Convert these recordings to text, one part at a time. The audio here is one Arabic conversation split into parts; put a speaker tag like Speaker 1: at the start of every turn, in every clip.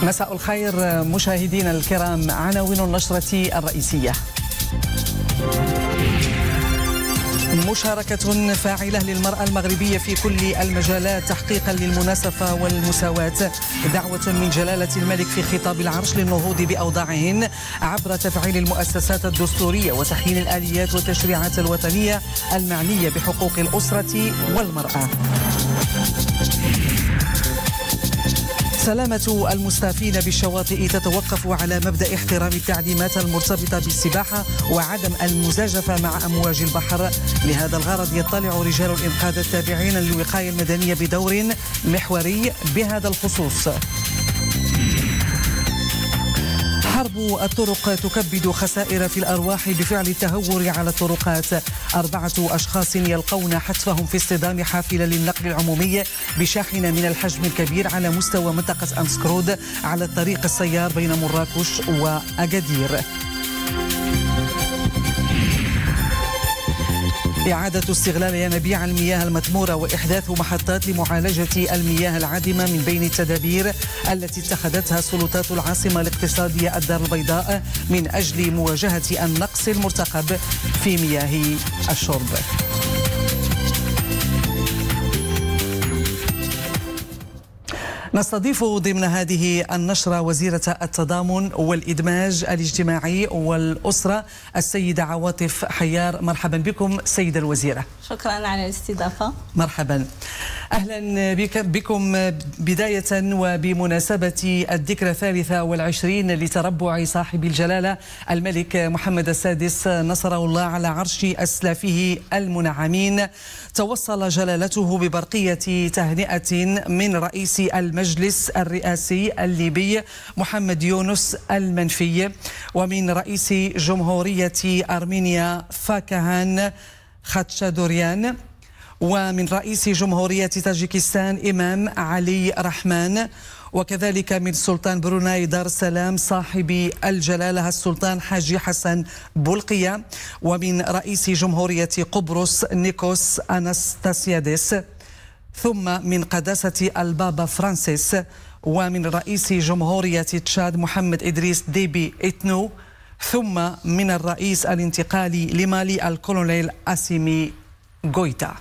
Speaker 1: مساء الخير مشاهدينا الكرام، عناوين النشرة الرئيسية. مشاركة فاعلة للمرأة المغربية في كل المجالات تحقيقا للمناصفة والمساواة. دعوة من جلالة الملك في خطاب العرش للنهوض بأوضاعهن عبر تفعيل المؤسسات الدستورية وتحيين الآليات والتشريعات الوطنية المعنية بحقوق الأسرة والمرأة. سلامة المستافين بالشواطئ تتوقف على مبدأ احترام التعليمات المرتبطة بالسباحة وعدم المزاجفة مع أمواج البحر. لهذا الغرض يطلع رجال الإنقاذ التابعين للوقاية المدنية بدور محوري بهذا الخصوص. حرب الطرق تكبد خسائر في الأرواح بفعل التهور على الطرقات. 4 أشخاص يلقون حتفهم في اصطدام حافلة للنقل العمومي بشاحنة من الحجم الكبير على مستوى منطقة أنسكرود على الطريق السيار بين مراكش وأكادير. إعادة استغلال ينابيع المياه المثمورة وإحداث محطات لمعالجة المياه العادمة من بين التدابير التي اتخذتها سلطات العاصمة الاقتصادية الدار البيضاء من أجل مواجهة النقص المرتقب في مياه الشرب. نستضيف ضمن هذه النشرة وزيرة التضامن والإدماج الاجتماعي والأسرة السيدة عواطف حيار. مرحبا بكم سيدة الوزيرة.
Speaker 2: شكرا على الاستضافة.
Speaker 1: مرحبا، أهلا بكم بداية وبمناسبة الذكرى 23 لتربع صاحب الجلالة الملك محمد السادس نصره الله على عرش أسلافه المنعمين. توصل جلالته ببرقية تهنئة من رئيس المجلس الرئاسي الليبي محمد يونس المنفي، ومن رئيس جمهورية أرمينيا فاكهان خاتشادوريان، ومن رئيس جمهورية تاجيكستان إمام علي رحمان، وكذلك من سلطان بروناي دار السلام صاحب الجلالة السلطان حاجي حسن بولقية، ومن رئيس جمهورية قبرص نيكوس أناستاسياديس، ثم من قداسة البابا فرانسيس، ومن رئيس جمهورية تشاد محمد إدريس ديبي إتنو، ثم من الرئيس الانتقالي لمالي الكولونيل أسيمي غويتا.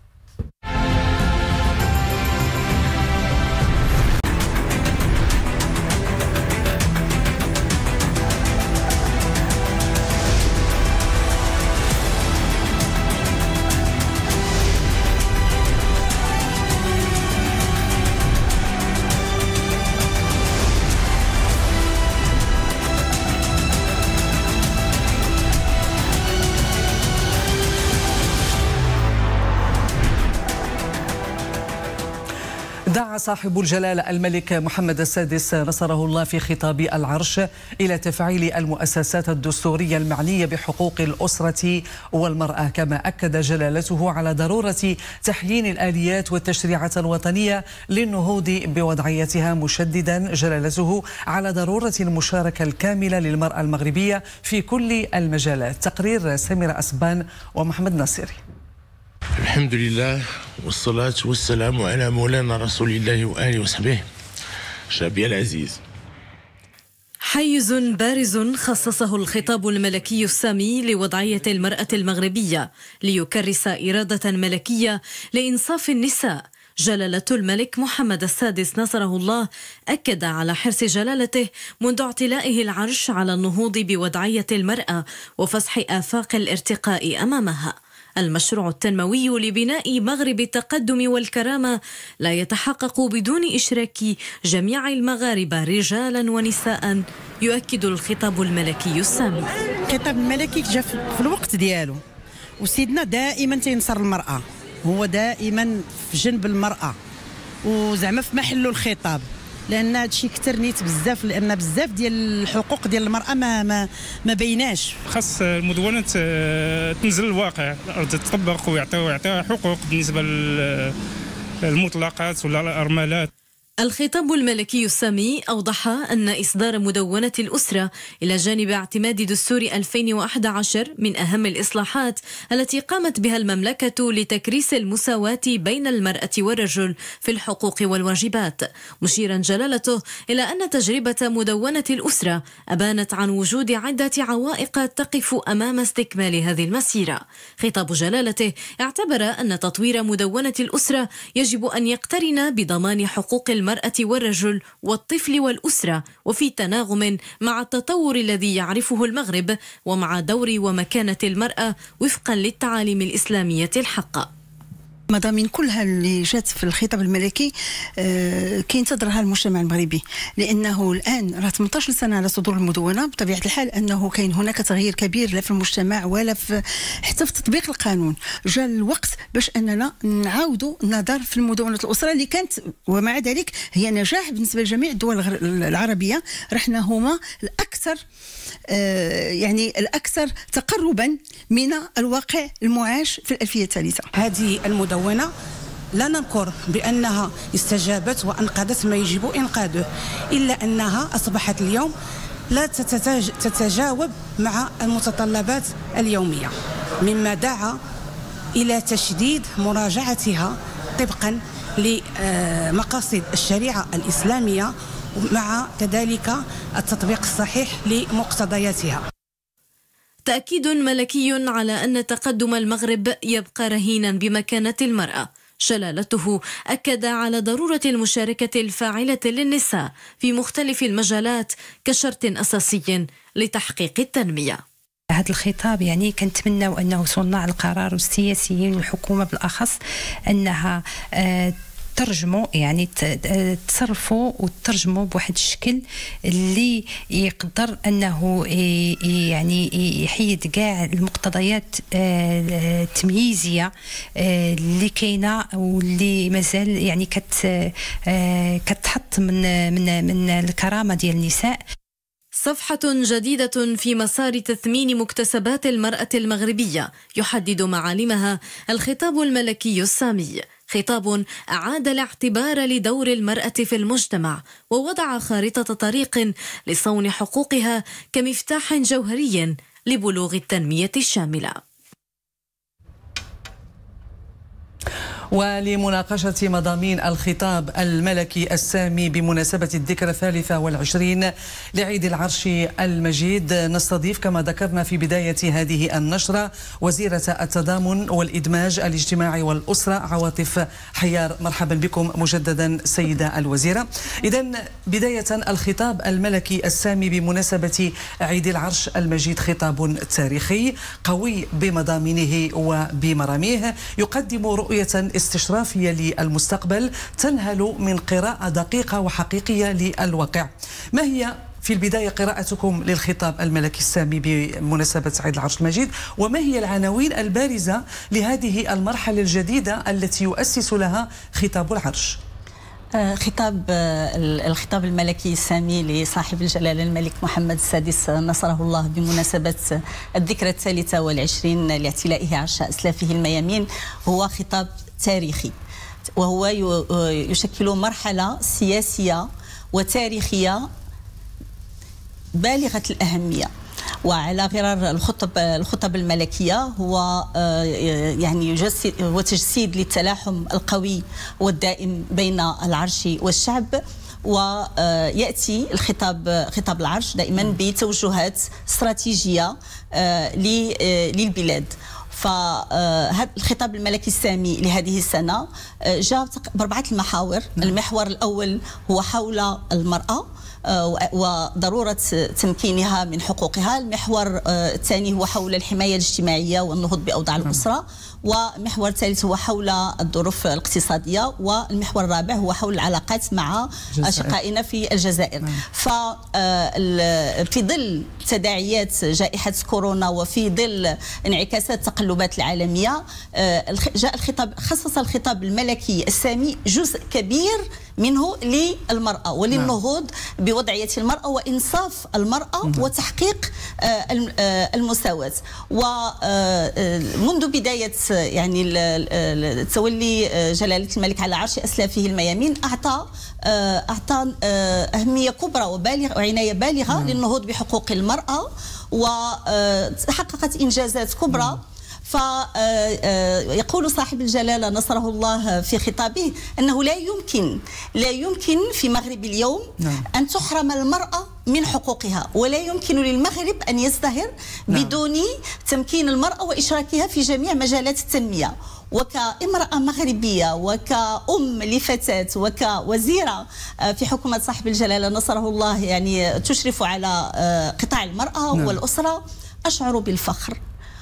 Speaker 1: دعا صاحب الجلالة الملك محمد السادس نصره الله في خطاب العرش إلى تفعيل المؤسسات الدستورية المعنية بحقوق الأسرة والمرأة، كما أكد جلالته على ضرورة تحيين الآليات والتشريعات الوطنية للنهوض بوضعيتها، مشددا جلالته على ضرورة المشاركة الكاملة للمرأة المغربية في كل المجالات. تقرير سميرة أسبان ومحمد ناصري.
Speaker 3: الحمد لله والصلاة والسلام على مولانا رسول الله وآله وصحبه. شعبي العزيز،
Speaker 4: حيز بارز خصصه الخطاب الملكي السامي لوضعية المرأة المغربية ليكرس إرادة ملكية لإنصاف النساء. جلالة الملك محمد السادس نصره الله أكد على حرص جلالته منذ اعتلائه العرش على النهوض بوضعية المرأة وفسح آفاق الارتقاء أمامها. المشروع التنموي لبناء مغرب التقدم والكرامة لا يتحقق بدون إشراك جميع المغاربة رجالا ونساء، يؤكد الخطاب الملكي السامي.
Speaker 5: الخطاب الملكي جاء في الوقت ديالو، وسيدنا دائما تينصر المرأة، هو دائما في جنب المرأة وزعما في محله الخطاب، لان هادشي كثر نيت بزاف، لان بزاف ديال الحقوق ديال المراه ما بيناش.
Speaker 6: خاص المدونه تنزل الواقع، تطبق ويعطيها حقوق بالنسبه للمطلقات ولا الارملات.
Speaker 4: الخطاب الملكي السامي أوضح أن إصدار مدونة الأسرة إلى جانب اعتماد دستور 2011 من أهم الإصلاحات التي قامت بها المملكة لتكريس المساواة بين المرأة والرجل في الحقوق والواجبات، مشيرا جلالته إلى أن تجربة مدونة الأسرة أبانت عن وجود عدة عوائق تقف أمام استكمال هذه المسيرة. خطاب جلالته اعتبر أن تطوير مدونة الأسرة يجب أن يقترن بضمان حقوق المرأة والرجل والطفل والأسرة، وفي تناغم مع التطور الذي يعرفه المغرب ومع دور ومكانة المرأة وفقا للتعاليم الإسلامية الحقة.
Speaker 7: مضامين كلها اللي جات في الخطاب الملكي كينتظرها المجتمع المغربي، لانه الان راه 18 سنه على صدور المدونه. بطبيعه الحال انه كاين هناك تغيير كبير لا في المجتمع ولا حتى في تطبيق القانون. جاء الوقت باش اننا نعاودوا النظر في المدونه الاسره اللي كانت ومع ذلك هي نجاح بالنسبه لجميع الدول العربيه. رحنا هما الاكثر الأكثر تقربا من الواقع المعاش في الألفية الثالثة.
Speaker 5: هذه المدونة لا ننكر بأنها استجابت وأنقذت ما يجب إنقاذه، إلا أنها أصبحت اليوم لا تتجاوب مع المتطلبات اليومية، مما دعا إلى تشديد مراجعتها طبقا لمقاصد الشريعة الإسلامية مع كذلك التطبيق الصحيح لمقتضياتها.
Speaker 4: تأكيد ملكي على أن تقدم المغرب يبقى رهينا بمكانة المرأة. جلالته أكد على ضرورة المشاركة الفاعلة للنساء في مختلف المجالات كشرط أساسي لتحقيق التنمية.
Speaker 8: هذا الخطاب كنتمناو أنه صناع القرار والسياسيين والحكومة بالأخص أنها ترجموا تصرفوا وترجموا بواحد الشكل اللي يقدر انه يحيد كاع المقتضيات التمييزيه اللي كاينه واللي مازال كتحط من الكرامه ديال النساء.
Speaker 4: صفحة جديدة في مسار تثمين مكتسبات المرأة المغربية يحدد معالمها الخطاب الملكي السامي، خطاب أعاد الاعتبار لدور المرأة في المجتمع ووضع خارطة طريق لصون حقوقها كمفتاح جوهري لبلوغ التنمية الشاملة.
Speaker 1: ولمناقشة مضامين الخطاب الملكي السامي بمناسبة الذكرى 23 لعيد العرش المجيد نستضيف كما ذكرنا في بداية هذه النشرة وزيرة التضامن والإدماج الاجتماعي والأسرة عواطف حيار. مرحبا بكم مجددا سيدة الوزيرة. إذن بداية الخطاب الملكي السامي بمناسبة عيد العرش المجيد خطاب تاريخي قوي بمضامينه وبمراميه، يقدم رؤية استشرافية للمستقبل تنهل من قراءة دقيقة وحقيقية للواقع. ما هي في البداية قراءتكم للخطاب الملكي السامي بمناسبة عيد العرش المجيد، وما هي العناوين البارزة لهذه المرحلة الجديدة التي يؤسس لها خطاب العرش؟
Speaker 2: الخطاب الملكي السامي لصاحب الجلالة الملك محمد السادس نصره الله بمناسبة الذكرى 23 لاعتلائه عرش أسلافه الميامين هو خطاب تاريخي، وهو يشكل مرحلة سياسية وتاريخية بالغة الأهمية. وعلى غرار الخطب الملكية هو تجسيد للتلاحم القوي والدائم بين العرش والشعب. ويأتي خطاب العرش دائما بتوجهات استراتيجية للبلاد. فهذا الخطاب الملكي السامي لهذه السنة جاء بأربعة المحاور. المحور الأول هو حول المرأة وضرورة تمكينها من حقوقها. المحور الثاني هو حول الحماية الاجتماعية والنهوض بأوضاع الأسرة. والمحور الثالث هو حول الظروف الاقتصادية. والمحور الرابع هو حول العلاقات مع أشقائنا في الجزائر. في ظل تداعيات جائحة كورونا وفي ظل انعكاسات التقلبات العالمية، جاء الخطاب، خصص الخطاب الملكي السامي جزء كبير منه للمرأة وللنهوض بوضعية المرأة وإنصاف المرأة وتحقيق المساواة. ومنذ بداية يعني تولي جلالة الملك على عرش أسلافه الميامين أعطى أهمية كبرى وعناية بالغة للنهوض بحقوق المرأة، وحققت إنجازات كبرى. فيقول صاحب الجلالة نصره الله في خطابه أنه لا يمكن في مغرب اليوم أن تحرم المرأة من حقوقها، ولا يمكن للمغرب أن يزدهر بدون تمكين المرأة وإشراكها في جميع مجالات التنمية. وكامرأة مغربية وكأم لفتاة وكوزيرة في حكومة صاحب الجلالة نصره الله يعني تشرف على قطاع المرأة والأسرة، أشعر بالفخر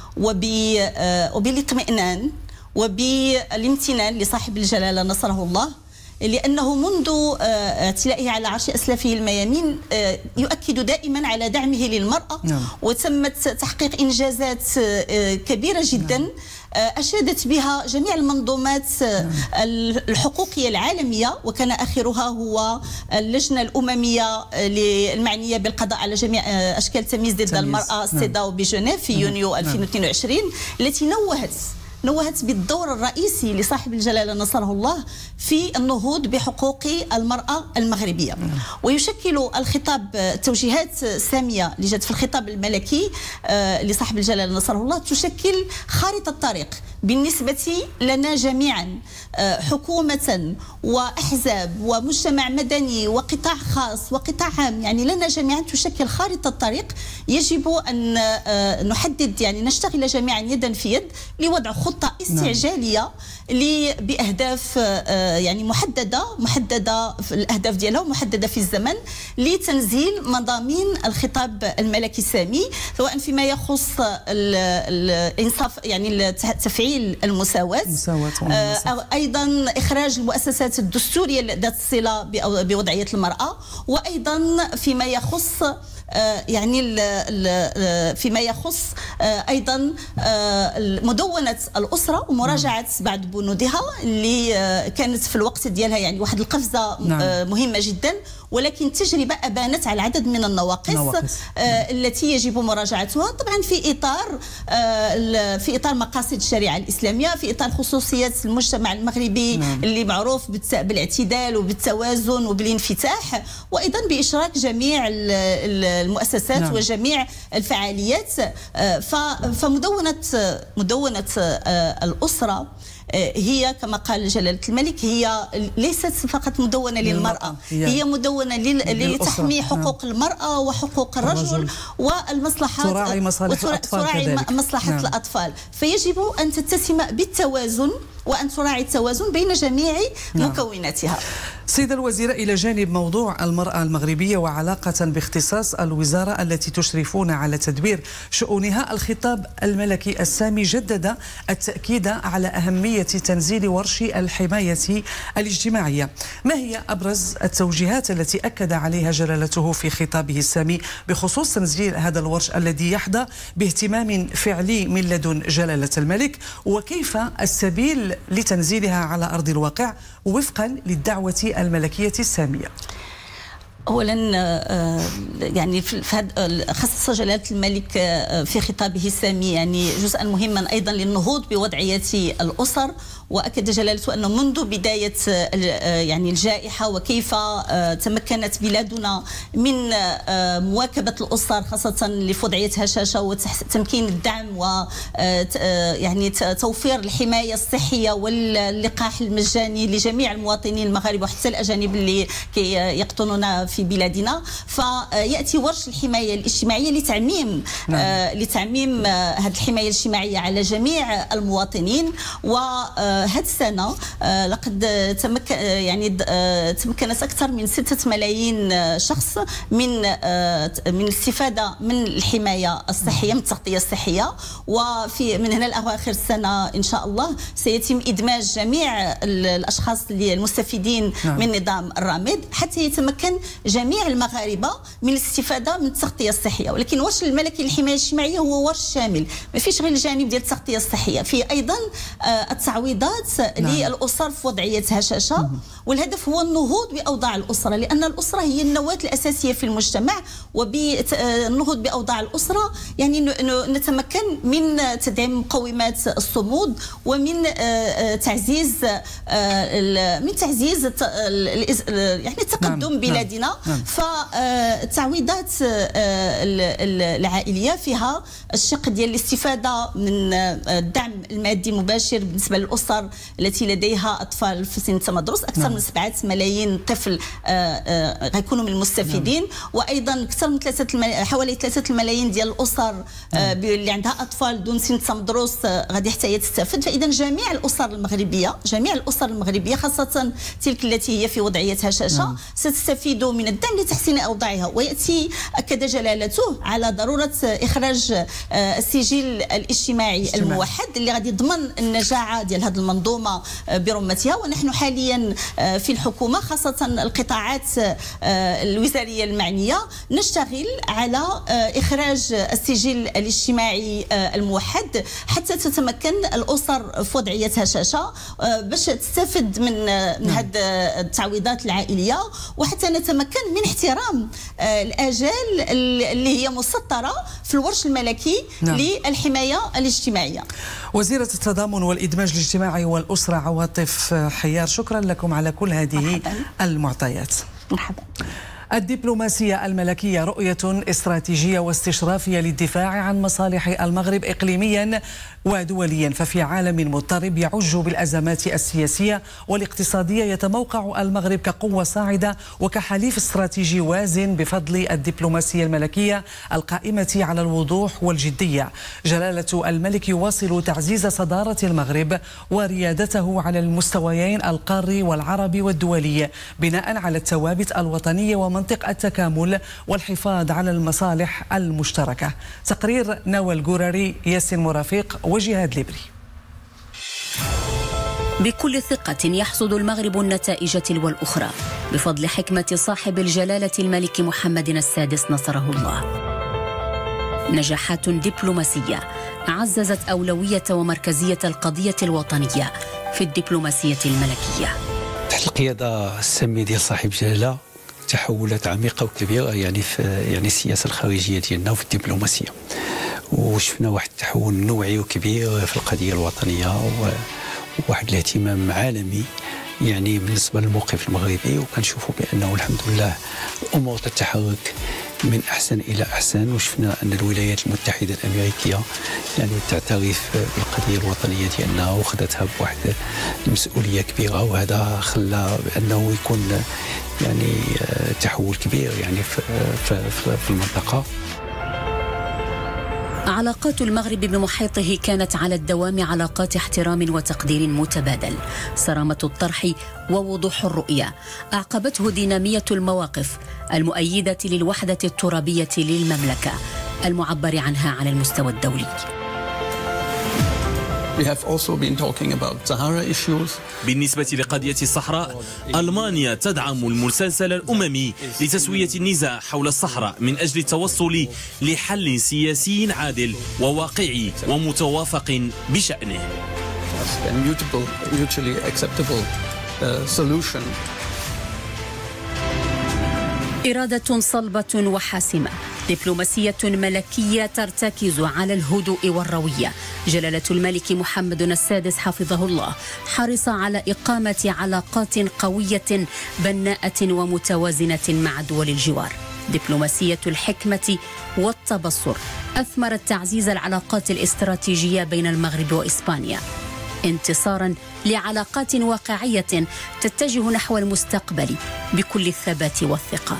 Speaker 2: وبالاطمئنان وبالامتنان لصاحب الجلالة نصره الله، لأنه منذ اعتلائه على عرش أسلافه الميامين يؤكد دائما على دعمه للمرأة، وتمت تحقيق إنجازات كبيرة جدا أشادت بها جميع المنظومات الحقوقية العالمية، وكان آخرها هو اللجنة الأممية المعنية بالقضاء على جميع أشكال التمييز ضد المرأة سيداو بجنيف في يونيو 2022، التي نوهت بالدور الرئيسي لصاحب الجلالة نصره الله في النهوض بحقوق المرأة المغربية. ويشكل الخطاب التوجيهات السامية اللي جات في الخطاب الملكي لصاحب الجلالة نصره الله تشكل خارطة طريق بالنسبة لنا جميعا، حكومة وأحزاب ومجتمع مدني وقطاع خاص وقطاع عام، يعني لنا جميعا تشكل خارطة طريق يجب أن نحدد، يعني نشتغل جميعا يدا في يد لوضع خطة استعجالية بأهداف يعني محددة في الأهداف ديالها ومحددة في الزمن لتنزيل مضامين الخطاب الملكي السامي، سواء فيما يخص الإنصاف يعني تفعيل المساواة، أيضا إخراج المؤسسات الدستورية ذات الصلة بوضعية المرأة، وأيضا فيما يخص يعني فيما يخص أيضا مدونة الأسرة ومراجعة بعض بنودها اللي كانت في الوقت ديالها يعني واحد القفزة مهمة جدا، ولكن التجربة أبانت على عدد من النواقص التي يجب مراجعتها، طبعا في إطار مقاصد الشريعة الإسلامية، في إطار خصوصيات المجتمع المغربي اللي معروف بالاعتدال وبالتوازن وبالانفتاح، وأيضا بإشراك جميع المؤسسات وجميع الفعاليات. فمدونة الأسرة هي كما قال جلالة الملك هي ليست فقط مدونة للمرأة، هي مدونة لتحمي حقوق المرأة وحقوق الرجل والمصلحات،
Speaker 1: تراعي
Speaker 2: مصلحة الأطفال، فيجب أن تتسم بالتوازن وأن تراعي التوازن بين جميع مكوناتها.
Speaker 1: سيدة الوزيرة، إلى جانب موضوع المرأة المغربية وعلاقة باختصاص الوزارة التي تشرفون على تدبير شؤونها، الخطاب الملكي السامي جدد التأكيد على أهمية تنزيل ورش الحماية الاجتماعية. ما هي أبرز التوجيهات التي أكد عليها جلالته في خطابه السامي بخصوص تنزيل هذا الورش الذي يحظى باهتمام فعلي من لدن جلالة الملك، وكيف السبيل لتنزيلها على أرض الواقع وفقا للدعوة الملكية السامية؟
Speaker 2: اولا يعني خصص جلاله الملك في خطابه السامي يعني جزءا مهما ايضا للنهوض بوضعيه الاسر، واكد جلالته انه منذ بدايه يعني الجائحه وكيف تمكنت بلادنا من مواكبه الاسر خاصه لوضعيتها هشاشه وتمكين الدعم و يعني توفير الحمايه الصحيه واللقاح المجاني لجميع المواطنين المغاربه وحتى الاجانب اللي يقطنون في بلادنا. فياتي ورش الحمايه الاجتماعيه لتعميم هذه الحمايه الاجتماعيه على جميع المواطنين. وهذه السنه لقد تمكنت اكثر من 6 ملايين شخص من الاستفاده من الحمايه الصحيه، من التغطيه الصحيه. وفي من هنا لاواخر السنه ان شاء الله سيتم ادماج جميع الاشخاص المستفيدين من نظام الرامد حتى يتمكن جميع المغاربه من الاستفاده من التغطيه الصحيه. ولكن ورش الملكي للحمايه الاجتماعيه هو ورش شامل، ما فيش غير الجانب ديال التغطيه الصحيه، فيه ايضا التعويضات للاسر في وضعيه هشاشه. والهدف هو النهوض باوضاع الاسره، لان الاسره هي النواه الاساسيه في المجتمع، وبالنهوض باوضاع الاسره يعني نتمكن من تدعيم مقومات الصمود ومن تعزيز يعني تقدم بلادنا. فالتعويضات العائليه فيها الشق ديال الاستفاده من الدعم المادي المباشر بالنسبه للاسر التي لديها اطفال في سن التمدرس. اكثر من 7 ملايين طفل غيكونوا من المستفيدين، وايضا اكثر من حوالي 3 ملايين ديال الاسر اللي عندها اطفال دون سن التمدرس غادي حتى هي تستفد. فاذا جميع الاسر المغربيه خاصه تلك التي هي في وضعيه هشاشه ستستفيد من الدعم لتحسين اوضاعها. وياتي اكد جلالته على ضروره اخراج السجل الاجتماعي الموحد اللي غادي يضمن النجاعه ديال هذه المنظومه برمتها. ونحن حاليا في الحكومه خاصه القطاعات الوزاريه المعنيه نشتغل على اخراج السجل الاجتماعي الموحد حتى تتمكن الاسر في وضعيه هشاشه باش تستفد من هذه التعويضات العائليه، وحتى نتمكن من احترام الاجال اللي هي مسطره في الورش الملكي للحمايه الاجتماعيه.
Speaker 1: وزيرة التضامن والإدماج الاجتماعي والأسرة عواطف حيار، شكرا لكم على كل هذه المعطيات.
Speaker 2: مرحبا.
Speaker 1: الدبلوماسية الملكية رؤية استراتيجية واستشرافية للدفاع عن مصالح المغرب إقليميا ودوليا. ففي عالم مضطرب يعج بالأزمات السياسية والاقتصادية يتموقع المغرب كقوة صاعدة وكحليف استراتيجي وازن بفضل الدبلوماسية الملكية القائمة على الوضوح والجدية. جلالة الملك يواصل تعزيز صدارة المغرب وريادته على المستويين القاري والعربي والدولي بناء على الثوابت الوطنية ومنطق التكامل والحفاظ على المصالح المشتركة. تقرير نوال قراري، ياسين مرافق وجهاد ليبري.
Speaker 9: بكل ثقة يحصد المغرب النتائج تلو الأخرى بفضل حكمة صاحب الجلالة الملك محمد السادس نصره الله. نجاحات دبلوماسية عززت أولوية ومركزية القضية الوطنية في الدبلوماسية الملكية.
Speaker 10: تحت القيادة السامية ديال صاحب الجلالة تحولات عميقة وكبيرة يعني في السياسة الخارجية ديالنا وفي الدبلوماسية، وشفنا واحد التحول نوعي وكبير في القضية الوطنية وواحد الاهتمام عالمي يعني بالنسبة للموقف المغربي. وكنشوفوا بأنه الحمد لله الأمور تتحرك من أحسن إلى أحسن، وشفنا أن الولايات المتحدة الأمريكية يعني تعترف بالقضية الوطنية ديالنا وخذتها بواحد المسؤولية كبيرة، وهذا خلى بأنه يكون يعني تحول كبير يعني في المنطقة.
Speaker 9: علاقات المغرب بمحيطه كانت على الدوام علاقات احترام وتقدير متبادل. صرامة الطرح ووضوح الرؤية أعقبته دينامية المواقف المؤيدة للوحدة الترابية للمملكة المعبر عنها على المستوى الدولي.
Speaker 11: بالنسبة لقضية الصحراء، ألمانيا تدعم المسلسل الأممي لتسوية النزاع حول الصحراء من أجل التوصل لحل سياسي عادل وواقعي ومتوافق بشأنه.
Speaker 9: إرادة صلبة وحاسمة، دبلوماسية ملكية ترتكز على الهدوء والروية. جلالة الملك محمد السادس حفظه الله حرص على إقامة علاقات قوية بناءة ومتوازنة مع دول الجوار. دبلوماسية الحكمة والتبصر أثمرت تعزيز العلاقات الاستراتيجية بين المغرب وإسبانيا، انتصارا لعلاقات واقعية تتجه نحو المستقبل بكل الثبات والثقة.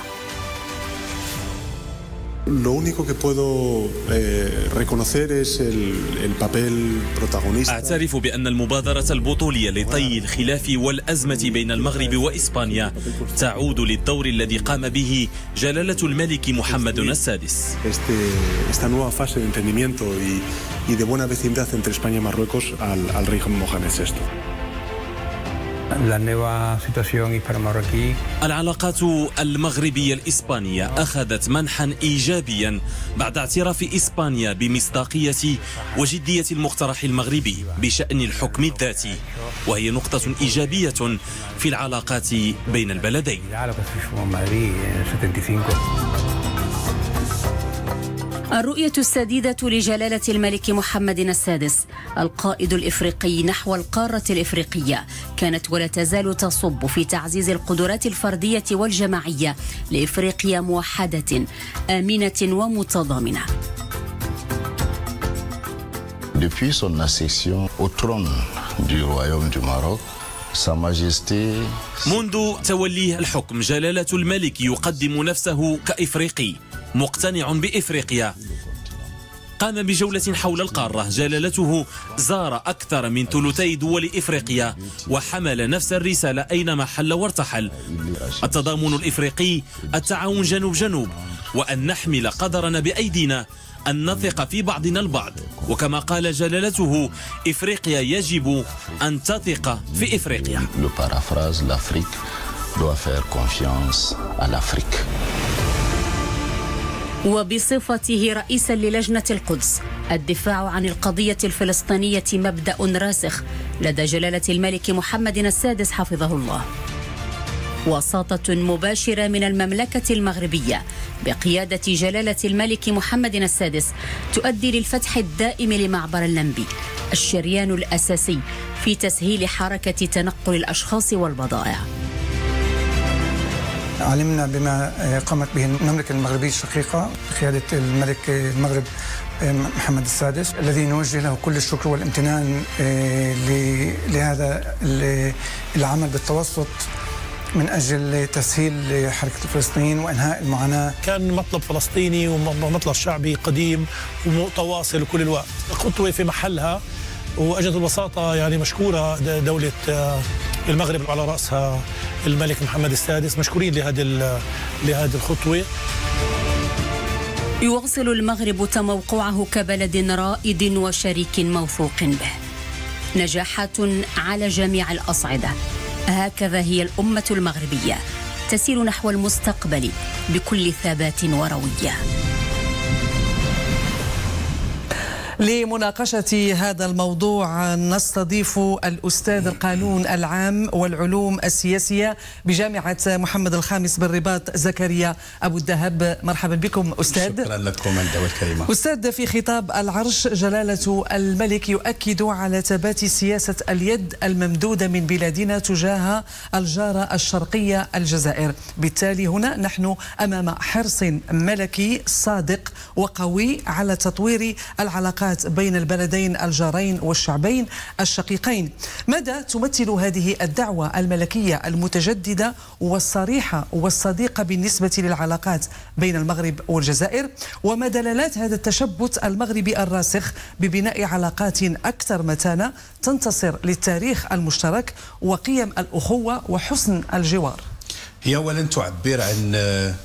Speaker 12: Lo único que puedo reconocer es el papel protagonista.
Speaker 11: أعترف بأن المبادرة البطولية لطي الخلاف والأزمة بين المغرب وإسبانيا تعود للدور الذي قام به جلالة الملك محمد السادس.
Speaker 12: Esta nueva fase de entendimiento y de buena vecindad entre España y Marruecos al rey Mohamed VI.
Speaker 11: العلاقات المغربية الإسبانية أخذت منحا إيجابيا بعد اعتراف إسبانيا بمصداقية وجدية المقترح المغربي بشأن الحكم الذاتي، وهي نقطة إيجابية في العلاقات بين البلدين.
Speaker 9: الرؤية السديدة لجلالة الملك محمد السادس القائد الإفريقي نحو القارة الإفريقية كانت ولا تزال تصب في تعزيز القدرات الفردية والجماعية لإفريقيا موحدة آمنة ومتضامنة.
Speaker 13: Depuis son accession au trône du Royaume du Maroc, Sa Majesté
Speaker 11: منذ توليه الحكم جلالة الملك يقدم نفسه كإفريقي مقتنع بإفريقيا. قام بجولة حول القارة. جلالته زار أكثر من ثلثي دول إفريقيا وحمل نفس الرسالة أينما حل وارتحل: التضامن الإفريقي، التعاون جنوب جنوب، وأن نحمل قدرنا بأيدينا، أن نثق في بعضنا البعض. وكما قال جلالته: إفريقيا يجب أن تثق في إفريقيا.
Speaker 13: l'Afrique doit faire confiance à l'Afrique.
Speaker 9: وبصفته رئيسا للجنة القدس، الدفاع عن القضية الفلسطينية مبدأ راسخ لدى جلالة الملك محمد السادس حفظه الله. وساطة مباشرة من المملكة المغربية بقيادة جلالة الملك محمد السادس تؤدي للفتح الدائم لمعبر اللمبي، الشريان الأساسي في تسهيل حركة تنقل الأشخاص والبضائع.
Speaker 14: علمنا بما قامت به المملكة المغربية الشقيقة بقيادة الملك المغرب محمد السادس، الذي نوجه له كل الشكر والامتنان لهذا العمل بالتوسط من أجل تسهيل حركة الفلسطينيين وإنهاء المعاناة.
Speaker 15: كان مطلب فلسطيني ومطلب شعبي قديم ومتواصل كل الوقت، خطوة في محلها، وأجت البساطة يعني مشكورة دولة المغرب على رأسها الملك محمد السادس، مشكورين لهذه الخطوة.
Speaker 9: يواصل المغرب تموقعه كبلد رائد وشريك موثوق به. نجاحات على جميع الأصعدة، هكذا هي الأمة المغربية تسير نحو المستقبل بكل ثبات وروية.
Speaker 1: لمناقشة هذا الموضوع نستضيف الأستاذ القانون العام والعلوم السياسية بجامعة محمد الخامس بالرباط زكريا أبو الذهب. مرحبا بكم أستاذ.
Speaker 16: شكرا لكم الدعوة الكريمة.
Speaker 1: أستاذ، في خطاب العرش جلالة الملك يؤكد على ثبات سياسة اليد الممدودة من بلادنا تجاه الجارة الشرقية الجزائر. بالتالي هنا نحن أمام حرص ملكي صادق وقوي على تطوير العلاقات بين البلدين الجارين والشعبين الشقيقين. ماذا تمثل هذه الدعوة الملكية المتجددة والصريحة والصديقة بالنسبة للعلاقات بين المغرب والجزائر؟ وما دلالات هذا التشبث المغربي الراسخ ببناء علاقات أكثر متانة تنتصر للتاريخ المشترك وقيم الأخوة وحسن الجوار؟
Speaker 16: هي أولا تعبر عن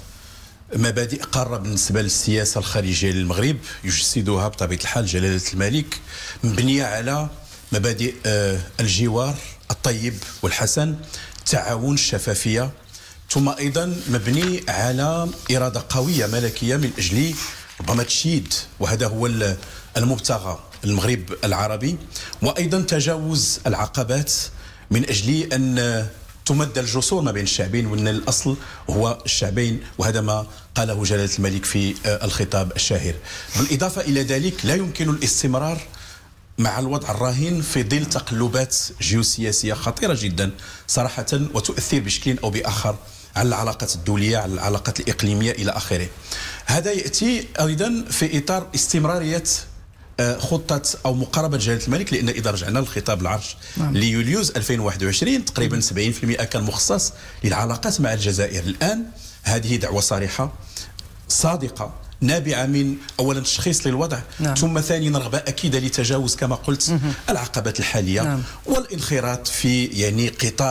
Speaker 16: مبادئ قارة بالنسبة للسياسة الخارجية للمغرب يجسدها بطبيعة الحال جلالة الملك، مبنية على مبادئ الجوار الطيب والحسن، التعاون، الشفافية، ثم أيضا مبني على إرادة قوية ملكية من أجل ربما تشييد، وهذا هو المبتغى المغرب العربي، وأيضا تجاوز العقبات من أجل أن تمد الجسور ما بين الشعبين، وأن الأصل هو الشعبين، وهذا ما قاله جلالة الملك في الخطاب الشاهر. بالإضافة إلى ذلك لا يمكن الاستمرار مع الوضع الراهن في ظل تقلبات جيوسياسية خطيرة جدا صراحة، وتؤثر بشكل أو بآخر على العلاقات الدولية، على العلاقات الإقليمية إلى آخره. هذا يأتي أيضا في إطار استمرارية خطة أو مقاربة جلالة الملك، لأن إذا رجعنا للخطاب العرش ليوليوز 2021 تقريبا 70% كان مخصص للعلاقات مع الجزائر. الآن هذه دعوة صريحة صادقة نابعة من أولا تشخيص للوضع، ثم ثانيا رغبة أكيدة لتجاوز كما قلت العقبات الحالية والانخراط في يعني قطار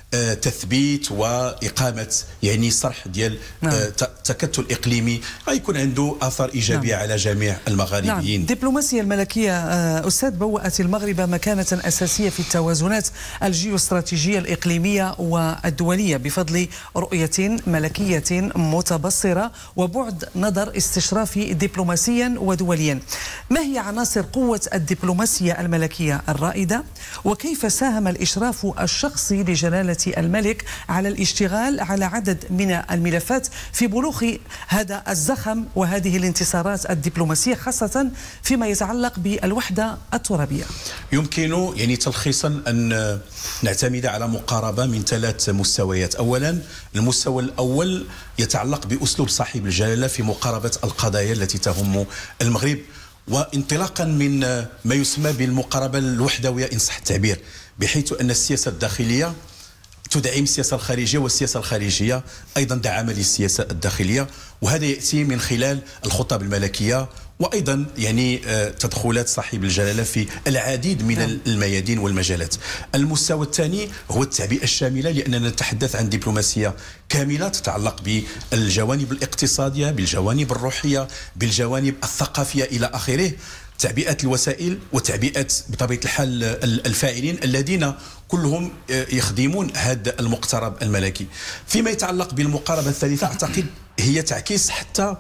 Speaker 16: تثبيت واقامه يعني صرح ديال تكتل اقليمي غيكون عنده اثار ايجابيه على جميع المغاربيين.
Speaker 1: الدبلوماسيه الملكيه استاذ بوأت المغرب مكانه اساسيه في التوازنات الجيوستراتيجيه الاقليميه والدوليه بفضل رؤيه ملكيه متبصره وبعد نظر استشرافي دبلوماسيا ودوليا. ما هي عناصر قوه الدبلوماسيه الملكيه الرائده، وكيف ساهم الاشراف الشخصي لجلاله الملك على الاشتغال على عدد من الملفات في بلوغ هذا الزخم وهذه الانتصارات الدبلوماسية خاصة فيما يتعلق بالوحدة الترابية؟
Speaker 16: يمكن يعني تلخيصا أن نعتمد على مقاربة من 3 مستويات. أولا المستوى الأول يتعلق بأسلوب صاحب الجلالة في مقاربة القضايا التي تهم المغرب، وانطلاقا من ما يسمى بالمقاربة الوحدوية إن صح التعبير، بحيث أن السياسة الداخلية تدعم السياسة الخارجية والسياسة الخارجية أيضا دعم للسياسة الداخلية، وهذا يأتي من خلال الخطاب الملكية وأيضا يعني تدخلات صاحب الجلالة في العديد من الميادين والمجالات. المستوى الثاني هو التعبئة الشاملة، لأننا نتحدث عن دبلوماسية كاملة تتعلق بالجوانب الاقتصادية، بالجوانب الروحية، بالجوانب الثقافية إلى آخره، تعبئة الوسائل وتعبئة بطبيعة الحال الفاعلين الذين كلهم يخدمون هذا المقترب الملكي. فيما يتعلق بالمقاربة الثالثة أعتقد هي تعكس حتى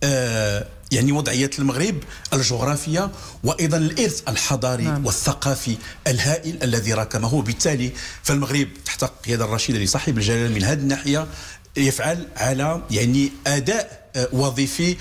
Speaker 16: يعني وضعية المغرب الجغرافية وأيضا الإرث الحضاري والثقافي الهائل الذي راكمه، وبالتالي فالمغرب تحت قيادة الرشيدة لصاحب الجلالة من هذه الناحية يفعل على يعني أداء وظيفي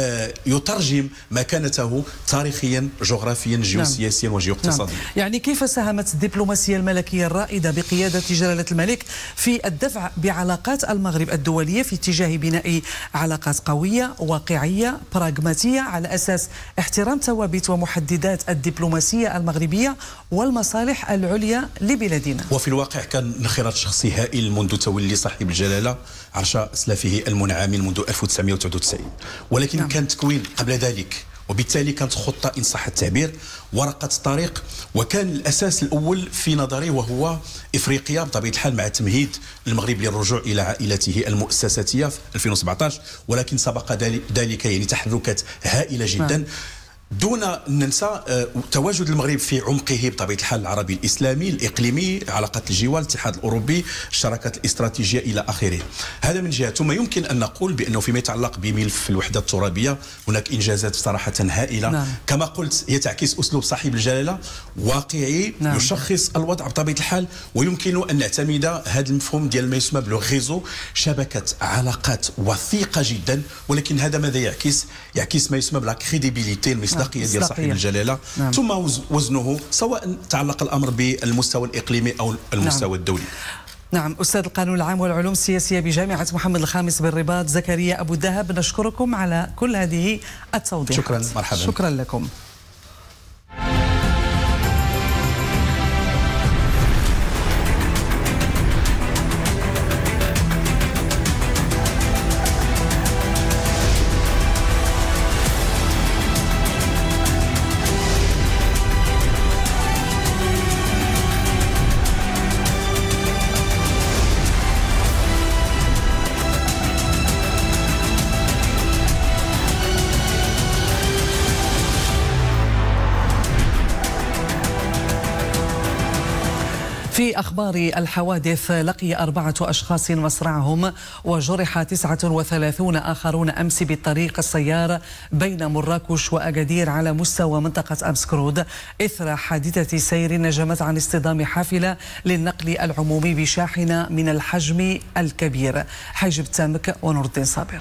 Speaker 16: يترجم مكانته تاريخيا جغرافيا جيوسياسيا وجيواقتصاديا.
Speaker 1: يعني كيف ساهمت الدبلوماسية الملكية الرائدة بقيادة جلالة الملك في الدفع بعلاقات المغرب الدولية في اتجاه بناء علاقات قوية واقعية براغماتية على أساس احترام ثوابت ومحددات الدبلوماسية المغربية والمصالح العليا لبلادنا؟
Speaker 16: وفي الواقع كان انخراط شخصي هائل منذ تولي صاحب الجلالة عرش أسلافه المنعمين منذ 1999، ولكن كان تكوين قبل ذلك، وبالتالي كانت خطة إن صح التعبير ورقة طريق، وكان الأساس الأول في نظري وهو إفريقيا بطبيعة الحال مع تمهيد المغرب للرجوع إلى عائلته المؤسساتية في 2017، ولكن سبق ذلك يعني تحركات هائلة جدا. دون أن ننسى تواجد المغرب في عمقه بطبيعة الحال العربي الإسلامي الإقليمي، علاقات الجوار، الاتحاد الأوروبي، الشراكات الاستراتيجية إلى آخره. هذا من جهة. ثم يمكن أن نقول بأنه فيما يتعلق بملف الوحدة الترابية هناك إنجازات صراحة هائلة. كما قلت هي تعكس أسلوب صاحب الجلالة واقعي يشخص الوضع بطبيعة الحال، ويمكن أن نعتمد هذا المفهوم ديال ما يسمى بالغيزو، شبكة علاقات وثيقة جدا، ولكن هذا ماذا يعكس ما يسمى بالكريديبيليتي، المصداقية ديال صاحب الجلالة. ثم وزنه سواء تعلق الأمر بالمستوى الإقليمي أو المستوى الدولي.
Speaker 1: نعم، أستاذ القانون العام والعلوم السياسية بجامعة محمد الخامس بالرباط زكريا أبو الذهب، نشكركم على كل هذه التوضيحات.
Speaker 16: شكرا، مرحبا.
Speaker 1: شكرا لكم. في أخبار الحوادث، لقي 4 أشخاص مصرعهم وجرح 39 آخرون أمس بالطريق السيار بين مراكش وأكادير على مستوى منطقة أمسكرود إثر حادثة سير نجمت عن اصطدام حافلة للنقل العمومي بشاحنة من الحجم الكبير. حاجب تامك ونور الدين صابر.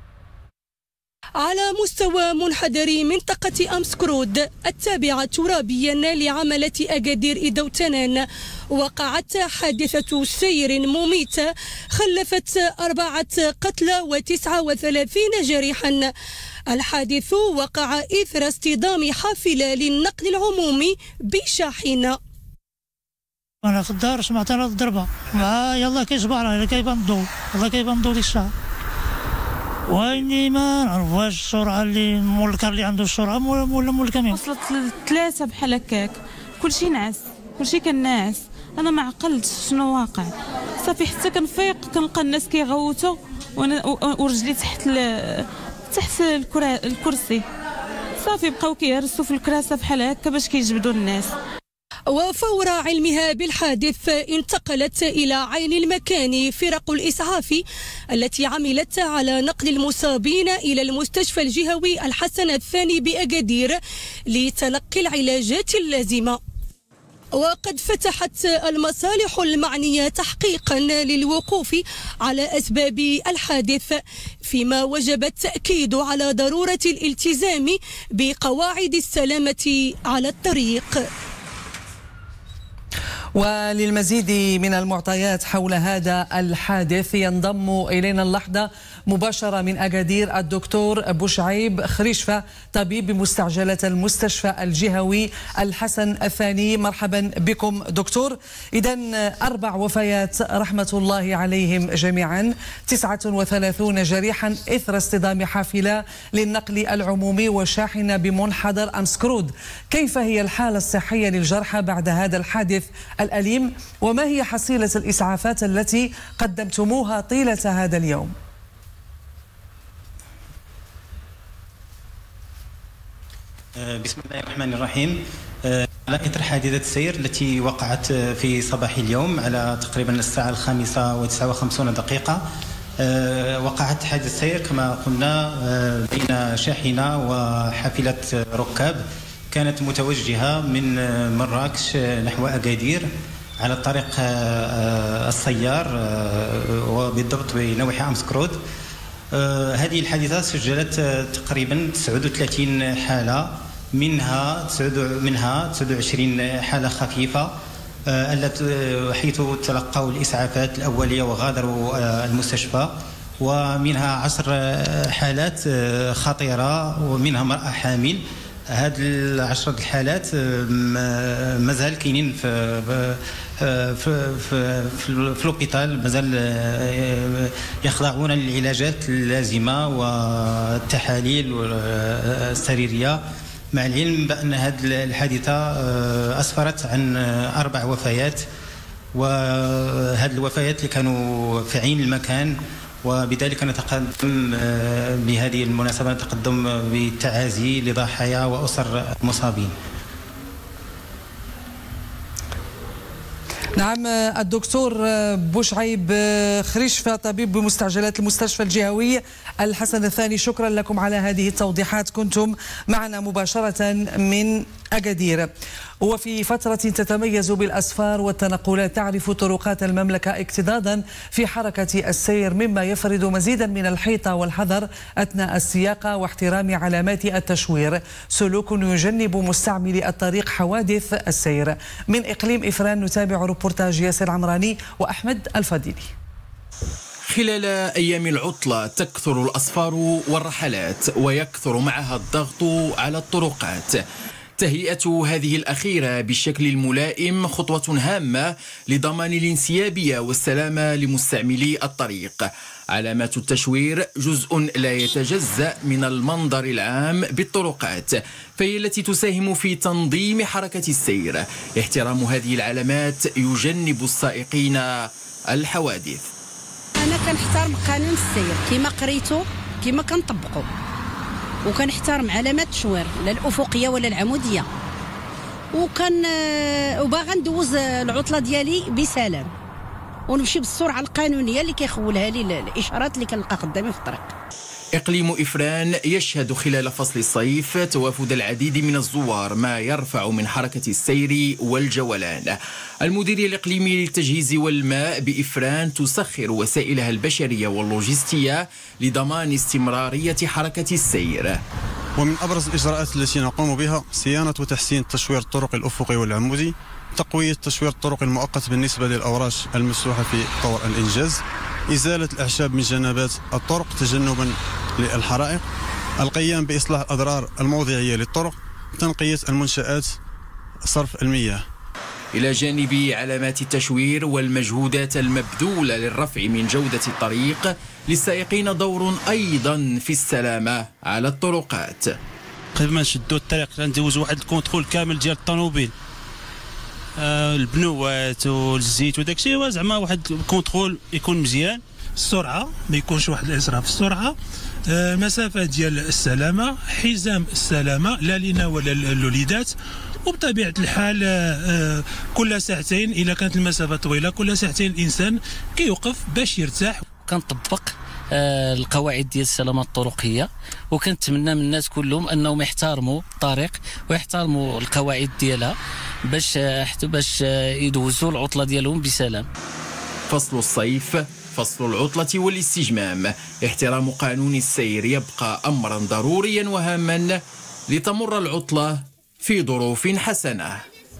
Speaker 17: على مستوى منحدر منطقة أمسكرود التابعة ترابيا لعملة أكادير إدوتنان وقعت حادثة سير مميتة خلفت 4 قتلى و39 جريحا. الحادث وقع إثر اصطدام حافلة للنقل العمومي بشاحنة.
Speaker 18: أنا في الدار سمعت أنا الضربة يلا كيصبح يلا كيبان الضوء يلا كيبان الضوء ديال الساعة، واني ما نعرف واش السرعه اللي مولكر اللي عنده السرعه ولا مول الكاميون.
Speaker 19: وصلت ل3 بحال هكاك، كلشي نعس كلشي كان ناعس، انا ما عقلتش شنو واقع صافي حتى كنفيق كنلقى الناس كيغوتوا ورجلي تحت الكرسي، صافي بقاو كيهرسوا في الكراسه بحال هكا باش كيجبدوا الناس.
Speaker 17: وفور علمها بالحادث انتقلت إلى عين المكان فرق الإسعاف التي عملت على نقل المصابين إلى المستشفى الجهوي الحسن الثاني بأكادير لتلقي العلاجات اللازمة. وقد فتحت المصالح المعنية تحقيقا للوقوف على أسباب الحادث، فيما وجب التأكيد على ضرورة الالتزام بقواعد السلامة على الطريق.
Speaker 1: وللمزيد من المعطيات حول هذا الحادث ينضم إلينا اللحظة مباشرة من أكادير الدكتور بوشعيب خريشفة، طبيب بمستعجلة المستشفى الجهوي الحسن الثاني. مرحبا بكم دكتور. إذن 4 وفيات رحمة الله عليهم جميعا، 39 جريحا إثر اصطدام حافلة للنقل العمومي وشاحنة بمنحدر أمسكرود. كيف هي الحالة الصحية للجرحى بعد هذا الحادث الأليم، وما هي حصيلة الإسعافات التي قدمتموها طيلة هذا اليوم؟
Speaker 20: بسم الله الرحمن الرحيم. على إثر حادثة السير التي وقعت في صباح اليوم على تقريبا الساعة 5:59 وقعت حادث سير كما قلنا بين شاحنة وحافلة ركاب كانت متوجهة من مراكش نحو أكادير على الطريق السيار وبالضبط بنواحي أمسكرود. هذه الحادثة سجلت تقريبا 39 حالة، منها 29 حالة خفيفة حيث تلقوا الإسعافات الأولية وغادروا المستشفى، ومنها 10 حالات خطيرة ومنها امرأة حامل. هاد 10 الحالات مازال كاينين في الوبيتال، مازال يخضعون للعلاجات اللازمه والتحاليل السريريه، مع العلم بان هذه الحادثه اسفرت عن 4 وفيات، وهذه الوفيات اللي كانوا في عين المكان، وبذلك نتقدم بهذه المناسبة نتقدم بالتعازي لضحايا وأسر المصابين.
Speaker 1: نعم الدكتور بوشعيب خريشفة، طبيب بمستعجلات المستشفى الجهوي الحسن الثاني، شكرا لكم على هذه التوضيحات. كنتم معنا مباشرة من أكادير. وفي فترة تتميز بالأسفار والتنقلات تعرف طرقات المملكة اكتظاظا في حركة السير، مما يفرض مزيدا من الحيطة والحذر أثناء السياقة واحترام علامات التشوير، سلوك يجنب مستعملي الطريق حوادث السير. من إقليم إفران نتابع روبورتاج ياسر عمراني وأحمد الفضيلي.
Speaker 21: خلال أيام العطلة تكثر الأسفار والرحلات ويكثر معها الضغط على الطرقات. تهيئة هذه الأخيرة بالشكل الملائم خطوة هامة لضمان الانسيابية والسلامة لمستعملي الطريق. علامات التشوير جزء لا يتجزأ من المنظر العام بالطرقات، فهي التي تساهم في تنظيم حركة السير. احترام هذه العلامات يجنب السائقين الحوادث.
Speaker 22: أنا كنحترم قانون السير كما قريته كما كنطبقه، وكنحترم علامات التشوير لا الافقيه ولا العموديه، وباغا ندوز العطله ديالي بسلام ونمشي بالسرعه القانونيه اللي كيخولها لي الاشارات اللي كنلقى قدامي في الطريق.
Speaker 21: إقليم إفران يشهد خلال فصل الصيف توافد العديد من الزوار، ما يرفع من حركة السير والجولان. المديرية الإقليمية للتجهيز والماء بإفران تسخر وسائلها البشرية واللوجستية لضمان استمرارية حركة السير.
Speaker 23: ومن أبرز الإجراءات التي نقوم بها صيانة وتحسين تشوير الطرق الأفقي والعمودي، تقوية تشوير الطرق المؤقت بالنسبة للأوراش المسلوحة في طور الإنجاز، إزالة الأعشاب من جنبات الطرق تجنبا للحرائق، القيام بإصلاح الأضرار الموضعية للطرق، تنقية المنشآت، صرف المياه.
Speaker 21: إلى جانب علامات التشوير والمجهودات المبذولة للرفع من جودة الطريق، للسائقين دور أيضا في السلامة على الطرقات.
Speaker 24: قبل ما نشدوا الطريق ندوزوا واحد الكونترول كامل ديال الطوموبيل
Speaker 3: البنوات والزيت وداك الشيء، زعما واحد الكونترول يكون مزيان. السرعه ما يكونش واحد الاسراف في السرعه، مسافه ديال السلامه، حزام السلامه لا لينا ولا للوليدات. وبطبيعه الحال كل ساعتين اذا كانت المسافه طويله كل ساعتين الانسان كيوقف باش يرتاح.
Speaker 6: كنطبق القواعد ديال السلامه الطرقيه، وكنتمنى من الناس كلهم انهم يحترموا الطريق ويحترموا القواعد ديالها باش يدوزوا العطله ديالهم بسلام.
Speaker 21: فصل الصيف فصل العطلة والاستجمام. احترام قانون السير يبقى أمرا ضروريا وهاما لتمر العطلة في ظروف حسنة.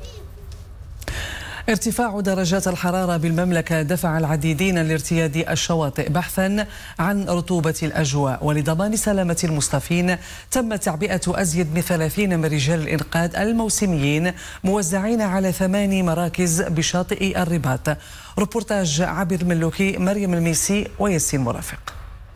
Speaker 1: ارتفاع درجات الحرارة بالمملكة دفع العديدين لارتياد الشواطئ بحثا عن رطوبة الأجواء، ولضمان سلامة المصطفين تم تعبئة أزيد من 30 من رجال الإنقاذ الموسميين موزعين على 8 مراكز بشاطئ الرباط. روبورتاج عبير ملوكي، مريم الميسي وياسين مرافق.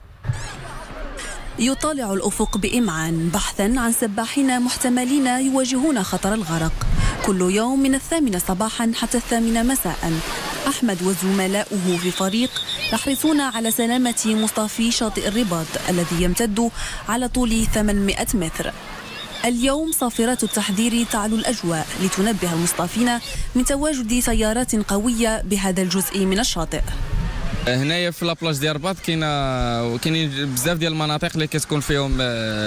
Speaker 7: يطالع الأفق بإمعان بحثا عن سباحين محتملين يواجهون خطر الغرق كل يوم من 8 صباحا حتى 8 مساء. أحمد وزملاؤه في فريق يحرصون على سلامة مصطفي شاطئ الرباط الذي يمتد على طول 800 متر. اليوم صافرات التحذير تعلو الأجواء لتنبه المصطفين من تواجد تيارات قوية بهذا الجزء من الشاطئ.
Speaker 24: هنايا في لابلاج ديال الرباط كاينين بزاف ديال المناطق اللي كتكون فيهم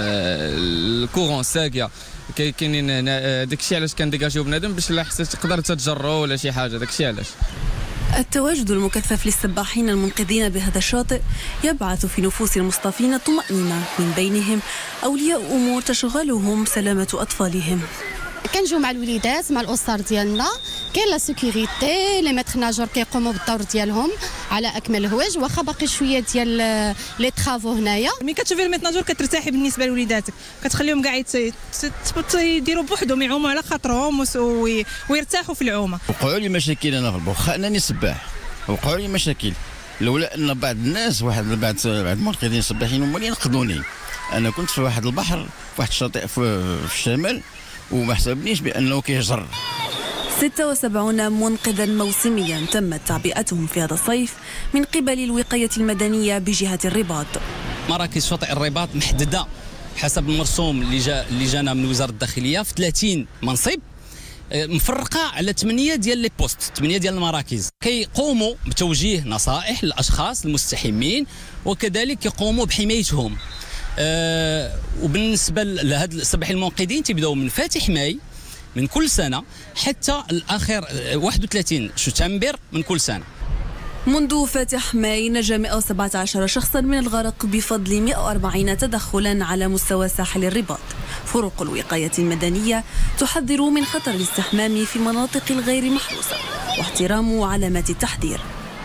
Speaker 24: الكورون ساقيه، كاينين هنا داكشي علاش كنديكاجيو بنادم باش لا حسيت تقدر تتجرو ولا شي حاجه، داكشي علاش.
Speaker 7: التواجد المكثف للسباحين المنقذين بهذا الشاطئ يبعث في نفوس المصطفين طمأنينة، من بينهم أولياء أمور تشغلهم سلامة أطفالهم.
Speaker 25: كنجيو مع الوليدات مع الاسر ديالنا، كاين لا سيكوريتي، لي ماتر ناجور كيقوموا بالدور ديالهم على اكمل الوجه، واخا باقي شويه ديال لي طرافو هنايا.
Speaker 26: ملي كتشوفي الميت ناجور كترتاحي بالنسبه لوليداتك، كتخليهم كاع يديروا بوحدهم يعوموا على خاطرهم ويرتاحوا في العومه.
Speaker 27: وقعوا لي مشاكل انا في البحر، انني سباح وقعوا لي مشاكل، لولا ان بعض الناس بعض المنقذين السباحين هما اللي ينقذوني. انا كنت في واحد البحر في واحد الشاطئ في الشمال وما حسبنيش بانه كيجر.
Speaker 7: 76 منقذا موسميا تمت تعبئتهم في هذا الصيف من قبل الوقاية المدنية بجهة الرباط.
Speaker 28: مراكز شاطئ الرباط محددة حسب المرسوم اللي جانا من وزارة الداخلية في 30 منصب، مفرقة على 8 ديال لي بوست، 8 ديال المراكز. كيقوموا بتوجيه نصائح للأشخاص المستحمين، وكذلك يقوموا بحمايتهم. وبالنسبه لهاد السباحين المنقذين تيبداو من فاتح ماي من كل سنه حتى الاخر 31 شتنبر من كل سنه.
Speaker 7: منذ فاتح ماي نجا 117 شخصا من الغرق بفضل 140 تدخلا على مستوى ساحل الرباط. فرق الوقاية المدنية تحذر من خطر الاستحمام في مناطق الغير محروسة واحترام علامات التحذير.